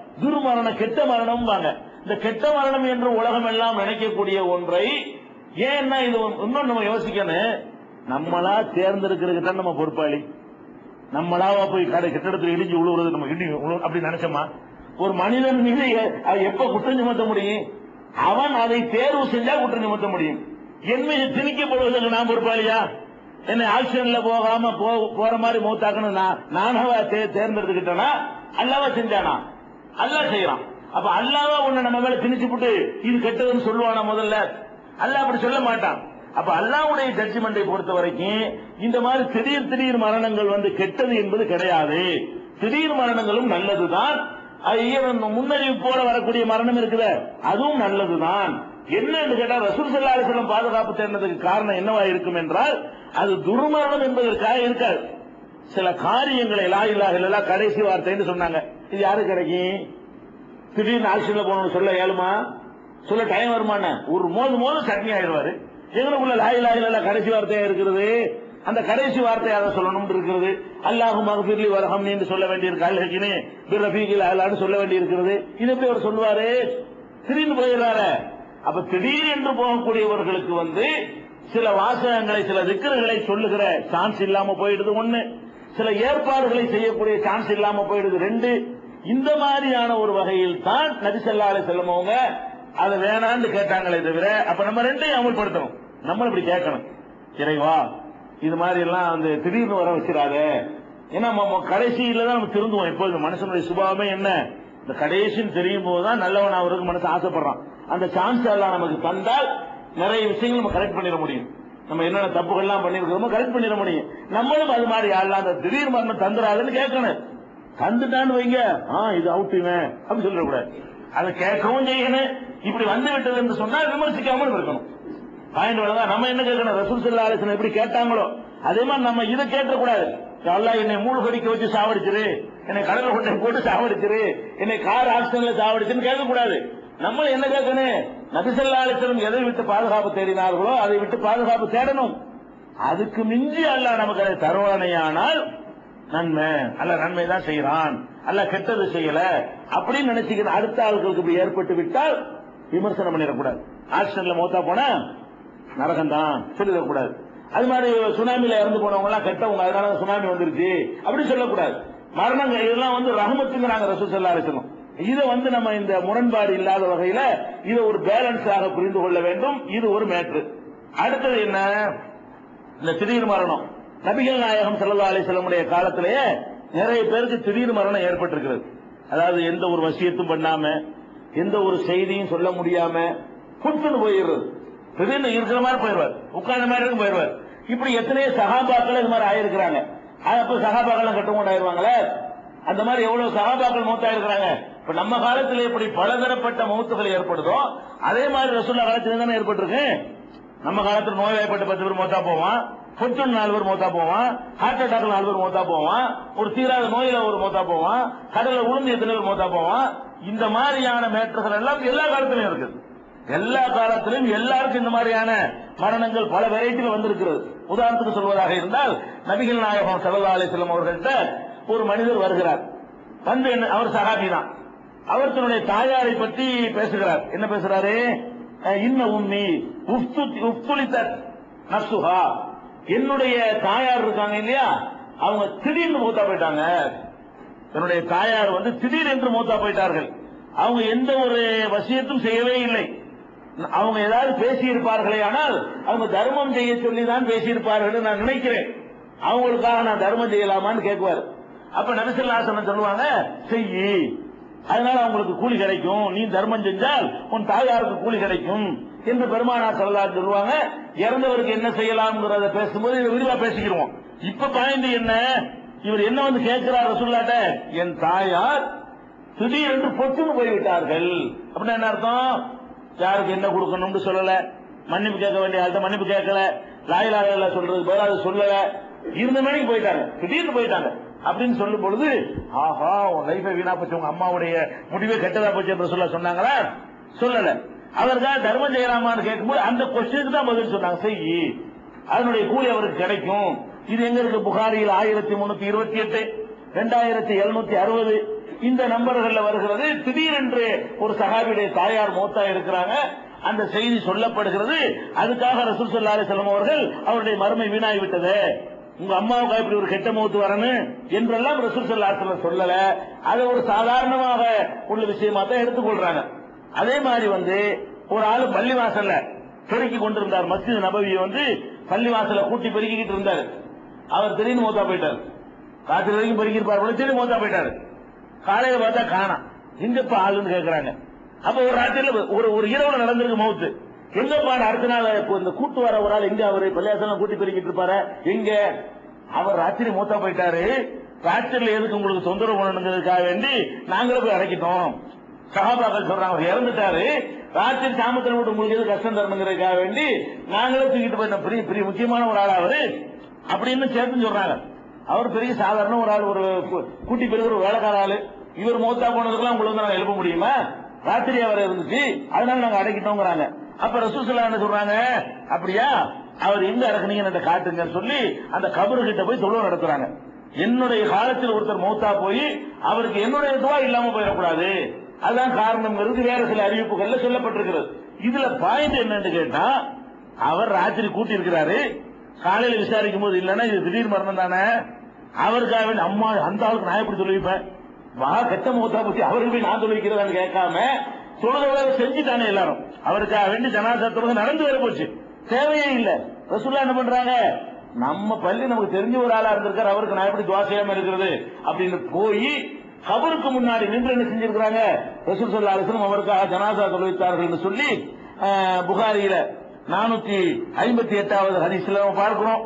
துர்மரணம், கெட்ட மரணம் வாங்க. இந்த கெட்ட மரணம் என்று உலகம் எல்லாம் நினைக்கக்கூடிய ஒன்றை ஏன்னா இது இன்னும் நம்ம யோசிக்கணும். நம்மளா தேர்ந்தெடுக்கிறதுக்கு தான் நம்ம பொறுப்பாளி. நம்மளாவா போய் கடை கெட்டடத்தில் இடிஞ்சு விழுவுறது நம்ம இடி அப்படி நினைச்சோமா? ஒரு மனிதன் மீது எப்ப குற்றம் சுமத்த முடியும்? அவன் அதை தேர்வு செஞ்சா குற்றம் சுமத்த முடியும். என் மீது திணிக்கப்படுவதற்கு நான் பொறுப்பாளியா? என்ன ஆக்சிடென்ட்ல போகாம போற மாதிரி மூத்தாக்கணும் நானாவா தேர்ந்தெடுத்துக்கிட்டேனா? அல்லாவா செஞ்சானா? அல்லா செய்யறான். அப்ப அல்லாவா உன்னை நம்ம மேல திணிச்சு போட்டு இது கெட்டதுன்னு சொல்லுவானா? முதல்ல அல்லா அப்படி சொல்ல மாட்டான். அப்ப அல்லாவுடைய ஜட்ஜ்மெண்டை பொறுத்த வரைக்கும் இந்த மாதிரி திடீர் திடீர் மரணங்கள் வந்து கெட்டது என்பது கிடையாது. திடீர் மரணங்களும் நல்லதுதான். முன்னறிவிப்போட வரக்கூடிய மரணம் இருக்குது, அதுவும் நல்லதுதான். என்னன்னு கேட்டா ரசூல் ஸல்லல்லாஹு அலைஹி வஸல்லம் பாதுகாப்பு தேடினதுக்கு காரணம் என்னவா இருக்கும் என்றால் அது துர்மரணம் என்பதற்காக இருக்காது. சில காரியங்களை லா இலாஹ இல்லல்லாஹ் கடைசி வார்த்தைன்னு சொன்னாங்க. இது யாரு கிடைக்கும்? திடீர்னு ஆக்சிடென்ட்ல போனோம்னு சொல்ல ஏழுமா? சொல்ல டைம் வருமான? ஒரு மோது மோது சட்னி ஆயிடுவாரு. எங்களுக்குள்ள லா இலாஹ இல்லல்லாஹ் கடைசி வார்த்தையா இருக்கிறது. அந்த கடைசி வார்த்தை அதை சொல்லணும் இருக்கிறது. அல்லாஹு மக்ஃபிர்லி வர்ஹம்னி என்று சொல்ல வேண்டியிருக்கு. அல்ஹகினி பிர்ரஃபீகில் அலான்னு சொல்ல வேண்டியிருக்கிறது. இது எப்படி அவர் சொல்லுவாரு? திடீர்னு போயிடுறாரு. அப்ப திடீர் என்று போகக்கூடியவர்களுக்கு வந்து சில வாசகங்களை சில திக்ருகளை சொல்லுகிற சான்ஸ் இல்லாம போயிடுது ஒண்ணு, சில ஏற்பாடுகளை செய்யக்கூடிய சான்ஸ் இல்லாம போயிடுது ரெண்டு. இந்த மாதிரியான ஒரு வகையில் தான் நபி ஸல்லல்லாஹு அலைஹி வஸல்லம் அவங்க அதை வேணான்னு கேட்டாங்களே தவிர, அப்ப நம்ம ரெண்டையும் அமல்படுத்தணும். நம்ம இப்படி கேட்கணும், இறைவா இது மாதிரி எல்லாம் வந்து திடீர்னு வர வச்சிடாத. ஏன்னா கடைசியில தான் நம்ம திருந்துவோம். எப்போது மனுஷனுடைய சுபாவமே என்ன? இந்த கடைசின்னு தெரியும் போதுதான் நல்லவன் அவருக்கு மனசு ஆசைப்படுறான். அந்த சான்ஸ் எல்லாம் நமக்கு தந்தால் நிறைய விஷயங்கள் நம்ம கரெக்ட் பண்ணிட முடியும். நம்ம என்னென்ன தப்புகள் எல்லாம் பண்ணிருக்கிறோமோ கரெக்ட் பண்ணிட முடியும். நம்மளும் அது மாதிரி யாரெல்லாம் அந்த திடீர் மரணம் தந்துடாதுன்னு கேட்கணும். தந்துட்டான்னு வைங்க, ஆஹ் இது அவுட்டுவேன் அப்படின்னு சொல்லக்கூடாது. அதை கேட்கவும் செய்யணும். இப்படி வந்து விட்டது என்று சொன்னால் விமர்சிக்காமல் இருக்கணும். பாயிண்ட் வேணதான். நம்ம என்ன கேட்கணும்? ரசூல் ஸல்லல்லாஹு அலைஹி வஸல்லம் எப்படி கேட்டாங்களோ அதே மாதிரி நம்ம இதை கேட்கக்கூடாது. அல்லாஹ் என்னை மூழ்கடிக்க வச்சு சாவடிச்சிரு, என்னை கடலை கொண்டை போட்டு சாவடிச்சிரு, என்னை கார் ஆக்சிடென்ட்ல சாவடிச்சுன்னு கேட்கக்கூடாது. நம்ம என்ன கேட்கணும்? நபி ஸல்லல்லாஹு அலைஹி வஸல்லம் எதை விட்டு பாதுகாப்பு தேடினார்களோ அதை விட்டு பாதுகாப்பு தேடணும். அதுக்கு மிஞ்சி அல்லாஹ் நமக்கு அதை தருவானையானால் நன்மை, அல்ல நன்மை தான் செய்யறான், அல்ல கெட்டது செய்யல அப்படின்னு நினைச்சுக்கிற அடுத்த ஆட்களுக்கு இப்படி ஏற்பட்டு விட்டால் விமர்சனம் பண்ணிடக்கூடாது. ஆக்சிடென்ட்ல மௌத்தா போனா நரகம் தான் சொல்லிடக்கூடாது. அது மாதிரி சுனாமியில இறந்து போனவங்க எல்லாம் கெட்டவங்க, அதனால சுனாமி வந்துருச்சு அப்படி சொல்லக்கூடாது. மரணங்கள் இதெல்லாம் வந்து ரஹமத்துங்கிறாங்க ரசூல் ஸல்லல்லாஹு அலைஹி வஸல்லம். இதை வந்து நம்ம இந்த முரண்பாடு இல்லாத வகையில இதை ஒரு பேலன்ஸாக புரிந்து கொள்ள வேண்டும். இது ஒரு மேட்ரு. அடுத்தது என்ன? இந்த திடீர் மரணம். நபிகள் நாயகம் ஸல்லல்லாஹு அலைஹி வஸல்லம் காலத்திலேயே நிறைய பேருக்கு திடீர் மரணம் ஏற்பட்டிருக்கிறது. அதாவது எந்த ஒரு வசியத்தும் பண்ணாம, எந்த ஒரு செய்தியும் சொல்ல முடியாம புட்டுன்னு போயிடுறது. திடீர்னு இருக்கிற மாதிரி போயிடுவார், உட்கார்ந்த மாதிரி போயிடுவார். இப்படி எத்தனையோ சஹாபாக்கள் இது மாதிரி ஆயிருக்கிறாங்க. அப்ப சஹாபாக்கள் கட்டுமோண்டு ஆயிருவாங்களே, அந்த மாதிரி எவ்வளவு சஹாபாக்கள் மௌத்தாயிருக்கிறாங்க. இப்ப நம்ம காலத்தில் எப்படி பலதரப்பட்ட மௌத்துகள் ஏற்படுதோ அதே மாதிரி ரசூலுல்லாஹ் காலத்தில் தானே ஏற்பட்டிருக்கு. நம்ம காலத்தில் நோய்வாய்ப்பட்ட பத்து பேர் மௌத்தா போவான், புற்றுநோய் நாலு பேர் மௌத்தா போவான், ஹார்ட் அட்டாக் நாலு பேர் மௌத்தா போவான், ஒரு தீராத நோயில ஒரு மௌத்தா போவான், கடல்ல உளுந்து எத்தனை பேர் மௌத்தா போவான். இந்த மாதிரியான மேட்டர்கள் எல்லாம் எல்லா காலத்திலும் இருக்குது. எல்லா காலத்திலும் எல்லாருக்கும் இந்த மாதிரியான மரணங்கள் பல வெரைட்டியில் வந்திருக்கிறது. உதாரணத்துக்கு சொல்வதாக இருந்தால் நபிகள் நாயகம் ஸல்லல்லாஹு அலைஹி வஸல்லம் அவர்கள்ட்ட ஒரு மனிதர் வருகிறார். வந்து அவர் சஹாபி தான். அவர் தன்னுடைய தாயாரை பற்றி பேசுகிறார். என்ன பேசுறாரு? இன்ன உம்மி உஃப்துலிதத் நஃப்ஸுஹா, என்னுடைய தாயார் இருக்காங்க இல்லையா, அவங்க திடீர்னு மூத்தா போயிட்டாங்க. என்னுடைய தாயார் வந்து திடீர் என்று மூத்தா போயிட்டார்கள். அவங்க எந்த ஒரு வசியத்தும் செய்யவே இல்லை. அவங்க ஏதாவது பேசியிருப்பார்களே, ஆனால் அவங்க தர்மம் செய்ய சொல்லிதான் பேசியிருப்பார்கள் நான் நினைக்கிறேன். அவங்களுக்காக நான் தர்மம் செய்யலாமான்னு கேட்குவார். அப்ப நபி ஸல்லல்லாஹு அலைஹி வஸல்லம் சொல்லுவாங்க, செய்யி, அதனால அவங்களுக்கு கூலி கிடைக்கும், நீ தர்மம் செஞ்சால் உன் தாயாருக்கு கூலி கிடைக்கும் என்று பெருமானார் ஸல்லல்லாஹு அலைஹி வஸல்லம் சொல்லுவாங்க. இறந்தவருக்கு என்ன செய்யலாம்ங்கிறத பேசும்போது இதை விரிவா பேசிக்கிறோம். இப்ப பாயிண்ட் என்ன? இவர் என்ன வந்து கேட்கிறார் ரசூலுல்லாஹ்ட்ட, என் தாயார் திடீரென்று பொத்துன்னு போய்விட்டார்கள். அப்படின்னா என்ன அர்த்தம்? யாருக்கு என்ன கொடுக்கணும்னு சொல்லல, மன்னிப்பு கேட்க வேண்டிய ஆள்கிட்ட மன்னிப்பு கேட்கல, லா இலாஹ இல்லல்லாஹ் சொல்றது பதிலாக சொல்லல, இருந்த மணிக்கு போயிட்டாங்க, திடீர்னு போயிட்டாங்க அப்படின்னு சொல்லும் பொழுது, ஆஹா உன் லைஃபை வீணா போச்சு, உங்க அம்மாவுடைய முடிவே கெட்டதா போச்சு என்று சொல்ல சொன்னாங்களா? சொல்லல. அவருக்காக தர்மம் செய்யலாமான்னு கேட்கும்போது அந்த கொஸ்டினுக்கு தான் பதில் சொன்னாங்க, செய்யி, அதனுடைய கூலி அவருக்கு கிடைக்கும். இது எங்க இருக்கு? புகாரியில் ஆயிரத்தி முன்னூத்தி இருபத்தி எட்டு இரண்டாயிரத்தி எழுநூத்தி அறுபது இந்த நம்பர்கள்ல வருகிறது. திடீரென்று ஒரு சஹாபியுடைய தாயார் மௌத்தா இருக்கிறாங்க. அந்த செய்தி சொல்லப்படுகிறது. அதுக்காக ரசூல் ஸல்லல்லாஹு அலைஹி வஸல்லம் அவர்கள் அவருடைய மறுமை வீணாகி விட்டது, உங்க அம்மாவுக்கு இப்படி ஒரு கெட்ட மௌத்து வரணும் என்றெல்லாம் ரசூல் ஸல்லல்லாஹு அலைஹி வஸல்லம் சொல்லல. அது ஒரு சாதாரணமாக உள்ள விஷயமா தான் எடுத்துக்கொள்றாங்க. அதே மாதிரி வந்து ஒரு ஆளு பள்ளிவாசல்ல பெருக்கி கொண்டிருந்தார். மஸ்ஜித் நபவியை வந்து பள்ளிவாசல கூட்டி பெருக்கிக்கிட்டு இருந்தார். அவர் திடீர்னு மௌத்தா போயிட்டார். ராத்திரி வரைக்கும் பெருக்கி இருப்பார், திடீர்னு மௌத்தா போயிட்டாரு. காலையில பார்த்தா காணாம். எங்கப்பா ஆளுன்னு கேட்கறாங்க. அப்ப ஒரு ராத்திரில ஒரு ஒரு இரவுல நடந்திருக்கு மௌத்து. எங்கப்பா அடுத்த நாள் இந்த கூட்டு வர ஒரு ஆள் எங்க, அவரு பள்ளியாசலம் கூட்டி பெருக்கிட்டு இருப்பாரு எங்க, அவர் ராத்திரி மௌத்தா போயிட்டாரு. ராத்திரில எதுக்கு உங்களுக்கு தொந்தரவு பண்ணணுங்கிறதுக்காக வேண்டி நாங்களும் போய் அடைக்கிட்டோம். சஹாபாக்கள் சொல்றாங்க, அவர் இறந்துட்டாரு, ராத்திரி சாமத்தில் விட்டு உங்களுக்கு எது கஷ்டம் தரணுங்கிறதுக்காக வேண்டி நாங்களே தூக்கிட்டு போயிட்டோம். பெரிய பெரிய முக்கியமான ஒரு ஆள் அவரு அப்படின்னு சேர்த்து சொல்றாங்க. அவர் பெரிய சாதாரண ஒரு ஆள், ஒரு கூட்டி பெருகிற ஒரு வேலைக்கார ஆளு. இவர் மௌத்தா போனதுக்கெல்லாம் உங்களுக்கு வந்து நாங்க எழுப்ப முடியுமா? ராத்திரி அவர் இருந்துச்சு, அதனால நாங்க அடைக்கிட்டோங்கிறாங்க. அப்ப ரசூல் ஸல்லல்லாஹு அலைஹி வஸல்லம் சொல்றாங்க, அப்படியா, அவர் எங்க இறக்குனீங்கன்னு காட்டுங்கன்னு சொல்லி அந்த கபரு கிட்ட போய் தொழுகை நடத்துறாங்க. என்னுடைய காலத்தில் ஒருத்தர் மௌத்தா போய் அவருக்கு என்னுடைய துவா இல்லாம போயிடக்கூடாது, அதுதான் காரணம்ங்கிறது வேற சில அறிவிப்புகள்ல சொல்லப்பட்டிருக்கிறது. இதுல பாயிண்ட் என்னன்னு கேட்டா, அவர் ராத்திரி கூட்டி இருக்கிறாரு, காலையில விசாரிக்கும் போது இல்லன்னா இது திடீர் மரணம் தானே, அவருக்காக வேண்டி அம்மா அந்த ஆளுக்கு நான் எப்படி சொல்லிப்பேன், வா கெட்ட மௌத்தா போச்சு அவருக்கு போய் நான் சொல்லிக்கிறதான்னு கேட்காம தொழுகை செஞ்சுட்டானே எல்லாரும். அவருக்காக வேண்டி ஜனாசா தொழுகை நடந்து வர போச்சு, தேவையே இல்ல. ரசூலுல்லாஹ் என்ன பண்றாங்க, நம்ம பள்ளி நமக்கு தெரிஞ்ச ஒரு ஆளா இருந்திருக்காரு, அவருக்கு நான் எப்படி துவா செய்யாம இருக்கிறது அப்படின்னு போய் கபருக்கு முன்னாடி நின்று என்ன செஞ்சிருக்கிறாங்க, ரசூல் ஸல்லல்லாஹு அலைஹி வஸல்லம் அவருக்காக ஜனாசா தொழுவித்தார்கள் என்று சொல்லி புகாரியில நானூத்தி ஐம்பத்தி எட்டாவது ஹதீஸ்ல நம்ம பார்க்கிறோம்.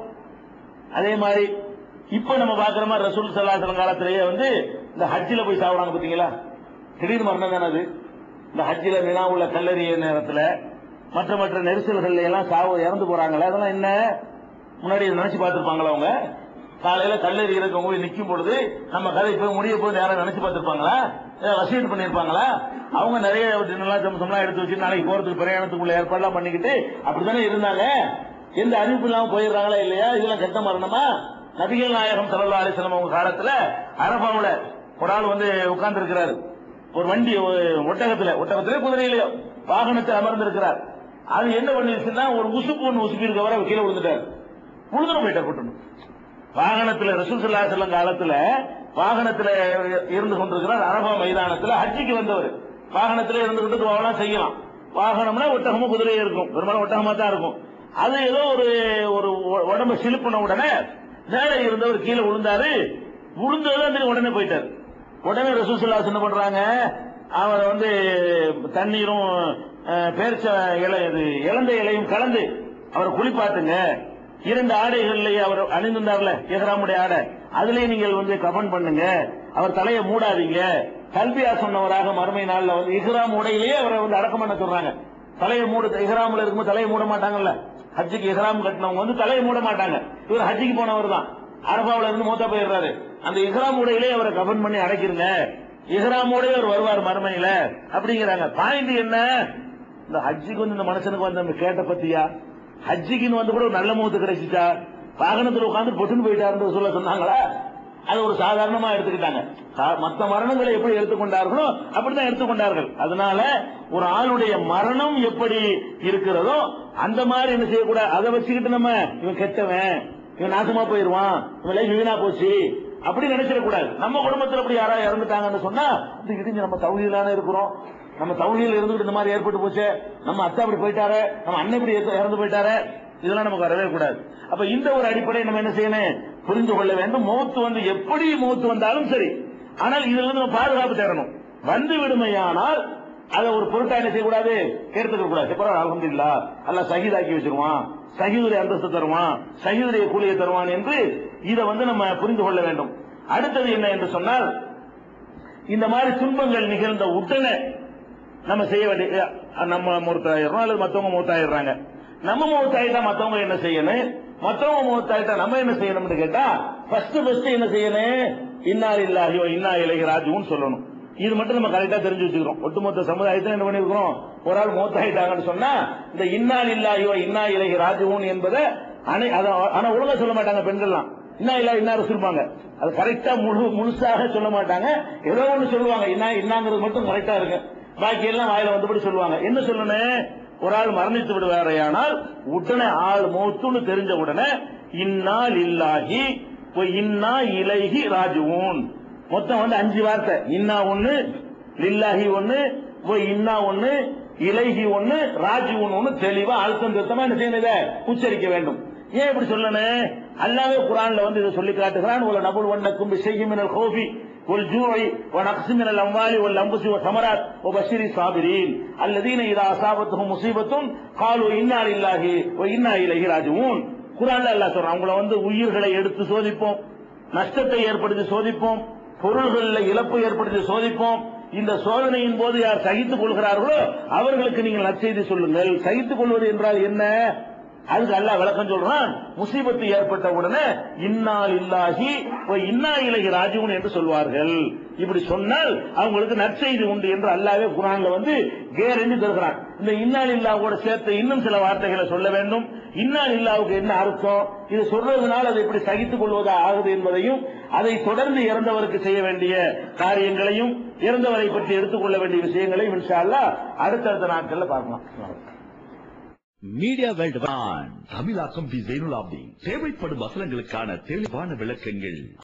அதே மாதிரி இப்ப நம்ம பாக்குற மாதிரி ரசூல் ஸல்லல்லாஹு அலைஹி வஸல்லம் காலத்திலேயே வந்து இந்த ஹஜ்ஜில போய் சாவுறாங்க பாத்தீங்களா, திடீர் மரணம் தானே அது. இந்த ஹஜ்ஜில மினா உள்ள கல்லறிய நேரத்துல மற்ற மற்ற நெரிசல்கள் எல்லாம் சாவு இறந்து போறாங்களே, அதெல்லாம் என்ன முன்னாடி நினைச்சு பார்த்திருப்பாங்களா? அவங்க காலையில கல்லறி இருக்கவங்க போய் நிக்கும் பொழுது நம்ம கதை போய் முடிய போய் யாரும் நினைச்சு பார்த்திருப்பாங்களா? வசீட் பண்ணிருப்பாங்களா? அவங்க நிறைய சம்சம்லாம் எடுத்து வச்சு நாளைக்கு போறதுக்கு பிரயாணத்துக்குள்ள ஏற்பாடுலாம் பண்ணிக்கிட்டு அப்படித்தானே இருந்தாங்க. எந்த அறிவிப்பு இல்லாம போயிடுறாங்களா இல்லையா? இதெல்லாம் கெட்ட மரணமா? நபிகள் நாயகம் ஸல்லல்லாஹு அலைஹி வஸல்லம் அவங்க காலத்துல அரபாவுல ஒரு ஆள் வந்து உட்கார்ந்து இருக்கிறாரு, ஒரு வண்டி ஒட்டகத்துல ஒட்டகத்திலே குதிரையிலயோ வாகனத்தில் அமர்ந்து இருக்கிறார். அது என்ன பண்ணிருச்சுன்னா ஒரு உசுப்பு ஒன்று உசுப்பி இருக்கவரை கீழே விழுந்துட்டார், விழுந்துட போயிட்டார். கூட்டணும் வாகனத்துல ரசூல் ஸல்லல்லாஹு அலைஹி வஸல்லம் காலத்துல வாகனத்துல இருந்து கொண்டிருக்கிறார். அரபா மைதானத்துல ஹஜ்ஜிக்கு வந்தவர் வாகனத்துல இருந்துகிட்டு துவாவெல்லாம் செய்யலாம். வாகனம்னா ஒட்டகமும் குதிரையும் இருக்கும், பெரும்பாலும் ஒட்டகமா தான் இருக்கும். அது ஏதோ ஒரு ஒரு உடம்பு சிலுப்பின உடனே மேலே இருந்தவர் கீழே விழுந்தாரு. விழுந்தது உடனே போயிட்டார். உடனே ரசூல் ஸல்லல்லாஹு அலைஹி வஸல்லம் என்ன பண்றாங்க, அவரை வந்து தண்ணீரும் பேர்ச்ச இலை இழந்த இலையும் கலந்து அவரை குளிப்பாட்டுங்க. இரண்டு ஆடைகள்லயே அவர் அணிந்திருந்தார்ல இஹ்ராமுடைய ஆடை, அதுலயே நீங்கள் வந்து கஃன் பண்ணுங்க. அவர் தலையை மூடாதீங்க. கல்வியா சொன்னவராக மறுமை நாள்ல வந்து இஹ்ராம் உடையிலேயே அவரை வந்து அடக்கம் பண்ண சொல்றாங்க. தலையை மூட இஹ்ராம்ல இருக்கும்போது தலையை மூட மாட்டாங்கல்ல, ஹஜ்ஜுக்கு இஹ்ராம் கட்டினவங்க வந்து தலையை மூட மாட்டாங்க. இவர் ஹஜ்ஜுக்கு போனவர் தான், அரபாவுல இருந்து மூத்தா போயிடுறாரு. அந்த இஹ்ராம் உடையிலேயே அவரை கஃன் பண்ணி அடைக்கிறங்க, இஹ்ராமோட அவர் வருவார் மறுமையில அப்படிங்கிறாங்க. பாயிண்ட் என்ன, இந்த ஹஜ்ஜுக்கு வந்து இந்த மனுஷனுக்கு வந்து கேட்ட பத்தியா, ஹஜ்ஜிக்குன்னு வந்து கூட ஒரு நல்ல முகத்து கிடைச்சிட்டா, வாகனத்தில் உட்கார்ந்து பொட்டுன்னு போயிட்டாருன்னு சொல்ல சொன்னாங்களா? அது ஒரு சாதாரணமா எடுத்துக்கிட்டாங்க. மற்ற மரணங்களை எப்படி எடுத்துக்கொண்டார்களோ அப்படிதான் எடுத்துக்கொண்டார்கள். அதனால ஒரு ஆளுடைய மரணம் எப்படி இருக்கிறதோ அந்த மாதிரி என்ன செய்யக்கூடாது. அதை வச்சுக்கிட்டு நம்ம இவன் கெட்டவன், இவன் நாசமா போயிருவான், இவன் லைஃப் வீணா போச்சு அப்படி நினைச்சிடக்கூடாது. நம்ம குடும்பத்தில் அப்படி யாராவது இறந்துட்டாங்கன்னு சொன்னா இது இடிஞ்சு நம்ம தௌஹீதான இருக்கிறோம், நம்ம தௌஹீதுல இருந்துட்டு இந்த மாதிரி ஏற்பட்டு போச்சு, நம்ம அத்தா அப்படி போயிட்டாரு, நம்ம அண்ணன் இப்படி இறந்து போயிட்டாரு, இதெல்லாம் நமக்கு வரவே கூடாது. அப்ப இந்த ஒரு அடிப்படையை நம்ம என்ன செய்யணும், புரிந்து கொள்ள வேண்டும். மௌத்து வந்து எப்படி மௌத்து வந்தாலும் சரி, ஆனால் இதுல இருந்து நம்ம பாதுகாப்பு தேடணும். வந்து விடுமையானால் அதை ஒரு பொருட்டா என்ன செய்யக்கூடாது, எடுத்துக்க கூடாது. அல்ஹம்துலில்லாஹ் அல்லாஹ் ஷஹீதாக்கி வச்சிருவான், ஷஹீதுடைய அந்தஸ்து தருவான், ஷஹீதுடைய கூலியை தருவான் என்று இதை வந்து நம்ம புரிந்து கொள்ள வேண்டும். அடுத்தது என்ன என்று சொன்னால், இந்த மாதிரி துன்பங்கள் நிகழ்ந்த உடனே நம்ம செய்ய வேண்டிய, நம்ம மூத்தாயிரம் அல்லது மத்தவங்க மூத்தாயிடுறாங்க, நம்ம மூத்தாயிட்டா மத்தவங்க என்ன செய்யணும், மத்தவங்க மூத்தாயிட்டா நம்ம என்ன செய்யணும்னு கேட்டா ஃபர்ஸ்ட் ஃபர்ஸ்ட் என்ன செய்யணும், இன்னா லில்லாஹி வ இன்னா இலைஹி ராஜிஊன் சொல்லணும். இது மட்டும் நம்ம கரெக்டா தெரிஞ்சு வச்சுக்கிறோம். ஒட்டுமொத்த சமுதாயத்தில் என்ன பண்ணிருக்கிறோம், ஒரு ஆள் மூத்தாயிட்டாங்கன்னு சொன்னா இந்த இன்னா லில்லாஹி வ இன்னா இலைஹி ராஜிஊன் என்பதை ஆனா ஒழுங்கா சொல்ல மாட்டாங்க பெண்கள்லாம். இன்னா இல்ல இன்னாரு சொல்லுவாங்க. அது கரெக்டா முழு முழுசாக சொல்ல மாட்டாங்க. ஏதோ ஒண்ணு சொல்லுவாங்க. என்ன என்னங்கிறது மட்டும் கரெக்டா இருக்கு. பாக்கி எல்லாம் வாயில வந்தபடி சொல்லுவாங்க. என்ன சொல்லணும்? ஒரு ஆள் மரணித்து விடுவாரையானால் உடனே ஆள் மௌத்துன்னு தெரிஞ்ச உடனே இன்னா லில்லாஹி வ இன்னா இலைஹி ராஜிஊன். மொத்தம் வந்து அஞ்சு வார்த்தை. இன்னா ஒண்ணு, லில்லாஹி ஒண்ணு, வ இன்னா ஒண்ணு, இலைஹி ஒண்ணு, ராஜிஊன் ஒண்ணு தெளிவா அழுத்தம் திருத்தமா என்ன செய்யணும்? உச்சரிக்க வேண்டும். ஏன் இப்படி சொல்லணும்? அல்லாஹ்வே குர்ஆன்ல வந்து இதை சொல்லி காட்டுகிறான். வல நபுல் வன்னக்கும் பிஷைஇம் மினல் கௌஃபி வல் ஜூஇ வ நக்ஸின் மினல் அம்வாலி வல் அன்ஃபுஸி வ ஸமராத் வ பஷிரி ஸாபிரீன் அல்லதீன இதா அஸாபத்துஹும் முஸீபத்துன் காலு இன்னா லில்லாஹி வ இன்னா இலைஹி ராஜிஊன். குர்ஆன்ல அல்லாஹ் சொல்றான், உங்களை வந்து உயிர்களை எடுத்து சோதிப்போம், நஷ்டத்தை ஏற்படுத்தி சோதிப்போம், பொருள்களில் இழப்பு ஏற்படுத்தி சோதிப்போம். இந்த சோதனையின் போது யார் சகித்துக் கொள்கிறார்களோ அவர்களுக்கு நீங்கள் நற்செய்தி சொல்லுங்கள். சகித்துக் கொள்வது என்றால் என்ன? அதுக்கு அல்லாஹ் விளக்கம் சொல்றான். முசீபத்து ஏற்பட்ட உடனே இன்னா லில்லாஹி வ இன்னா இலைஹி ராஜிஊன் என்று சொல்வார்கள். இப்படி சொன்னால் அவங்களுக்கு நற்செய்தி உண்டு என்று அல்லாஹ்வே குர்ஆன்ல வந்து கேரண்டி தருகிறான். இந்த இன்னா லில்லாஹோட சேர்த்து இன்னும் சில வார்த்தைகளை சொல்ல வேண்டும். இன்னா லில்லாஹுக்கு என்ன அர்த்தம், இது சொல்றதுனால அதை எப்படி சகித்துக் கொள்வதா ஆகுது என்பதையும், அதை தொடர்ந்து இறந்தவருக்கு செய்ய வேண்டிய காரியங்களையும், இறந்தவரை பற்றி எடுத்துக்கொள்ள வேண்டிய விஷயங்களையும் இன்ஷா அல்லாஹ் அடுத்தடுத்த நாட்கள்ல பார்க்கலாம். மீடியா வேர்ல்ட் தமிழாக்கம் டி ஜெயினுல் ஆப்தீன். தேவைப்படும் வசனங்களுக்கான தெளிவான விளக்கங்கள்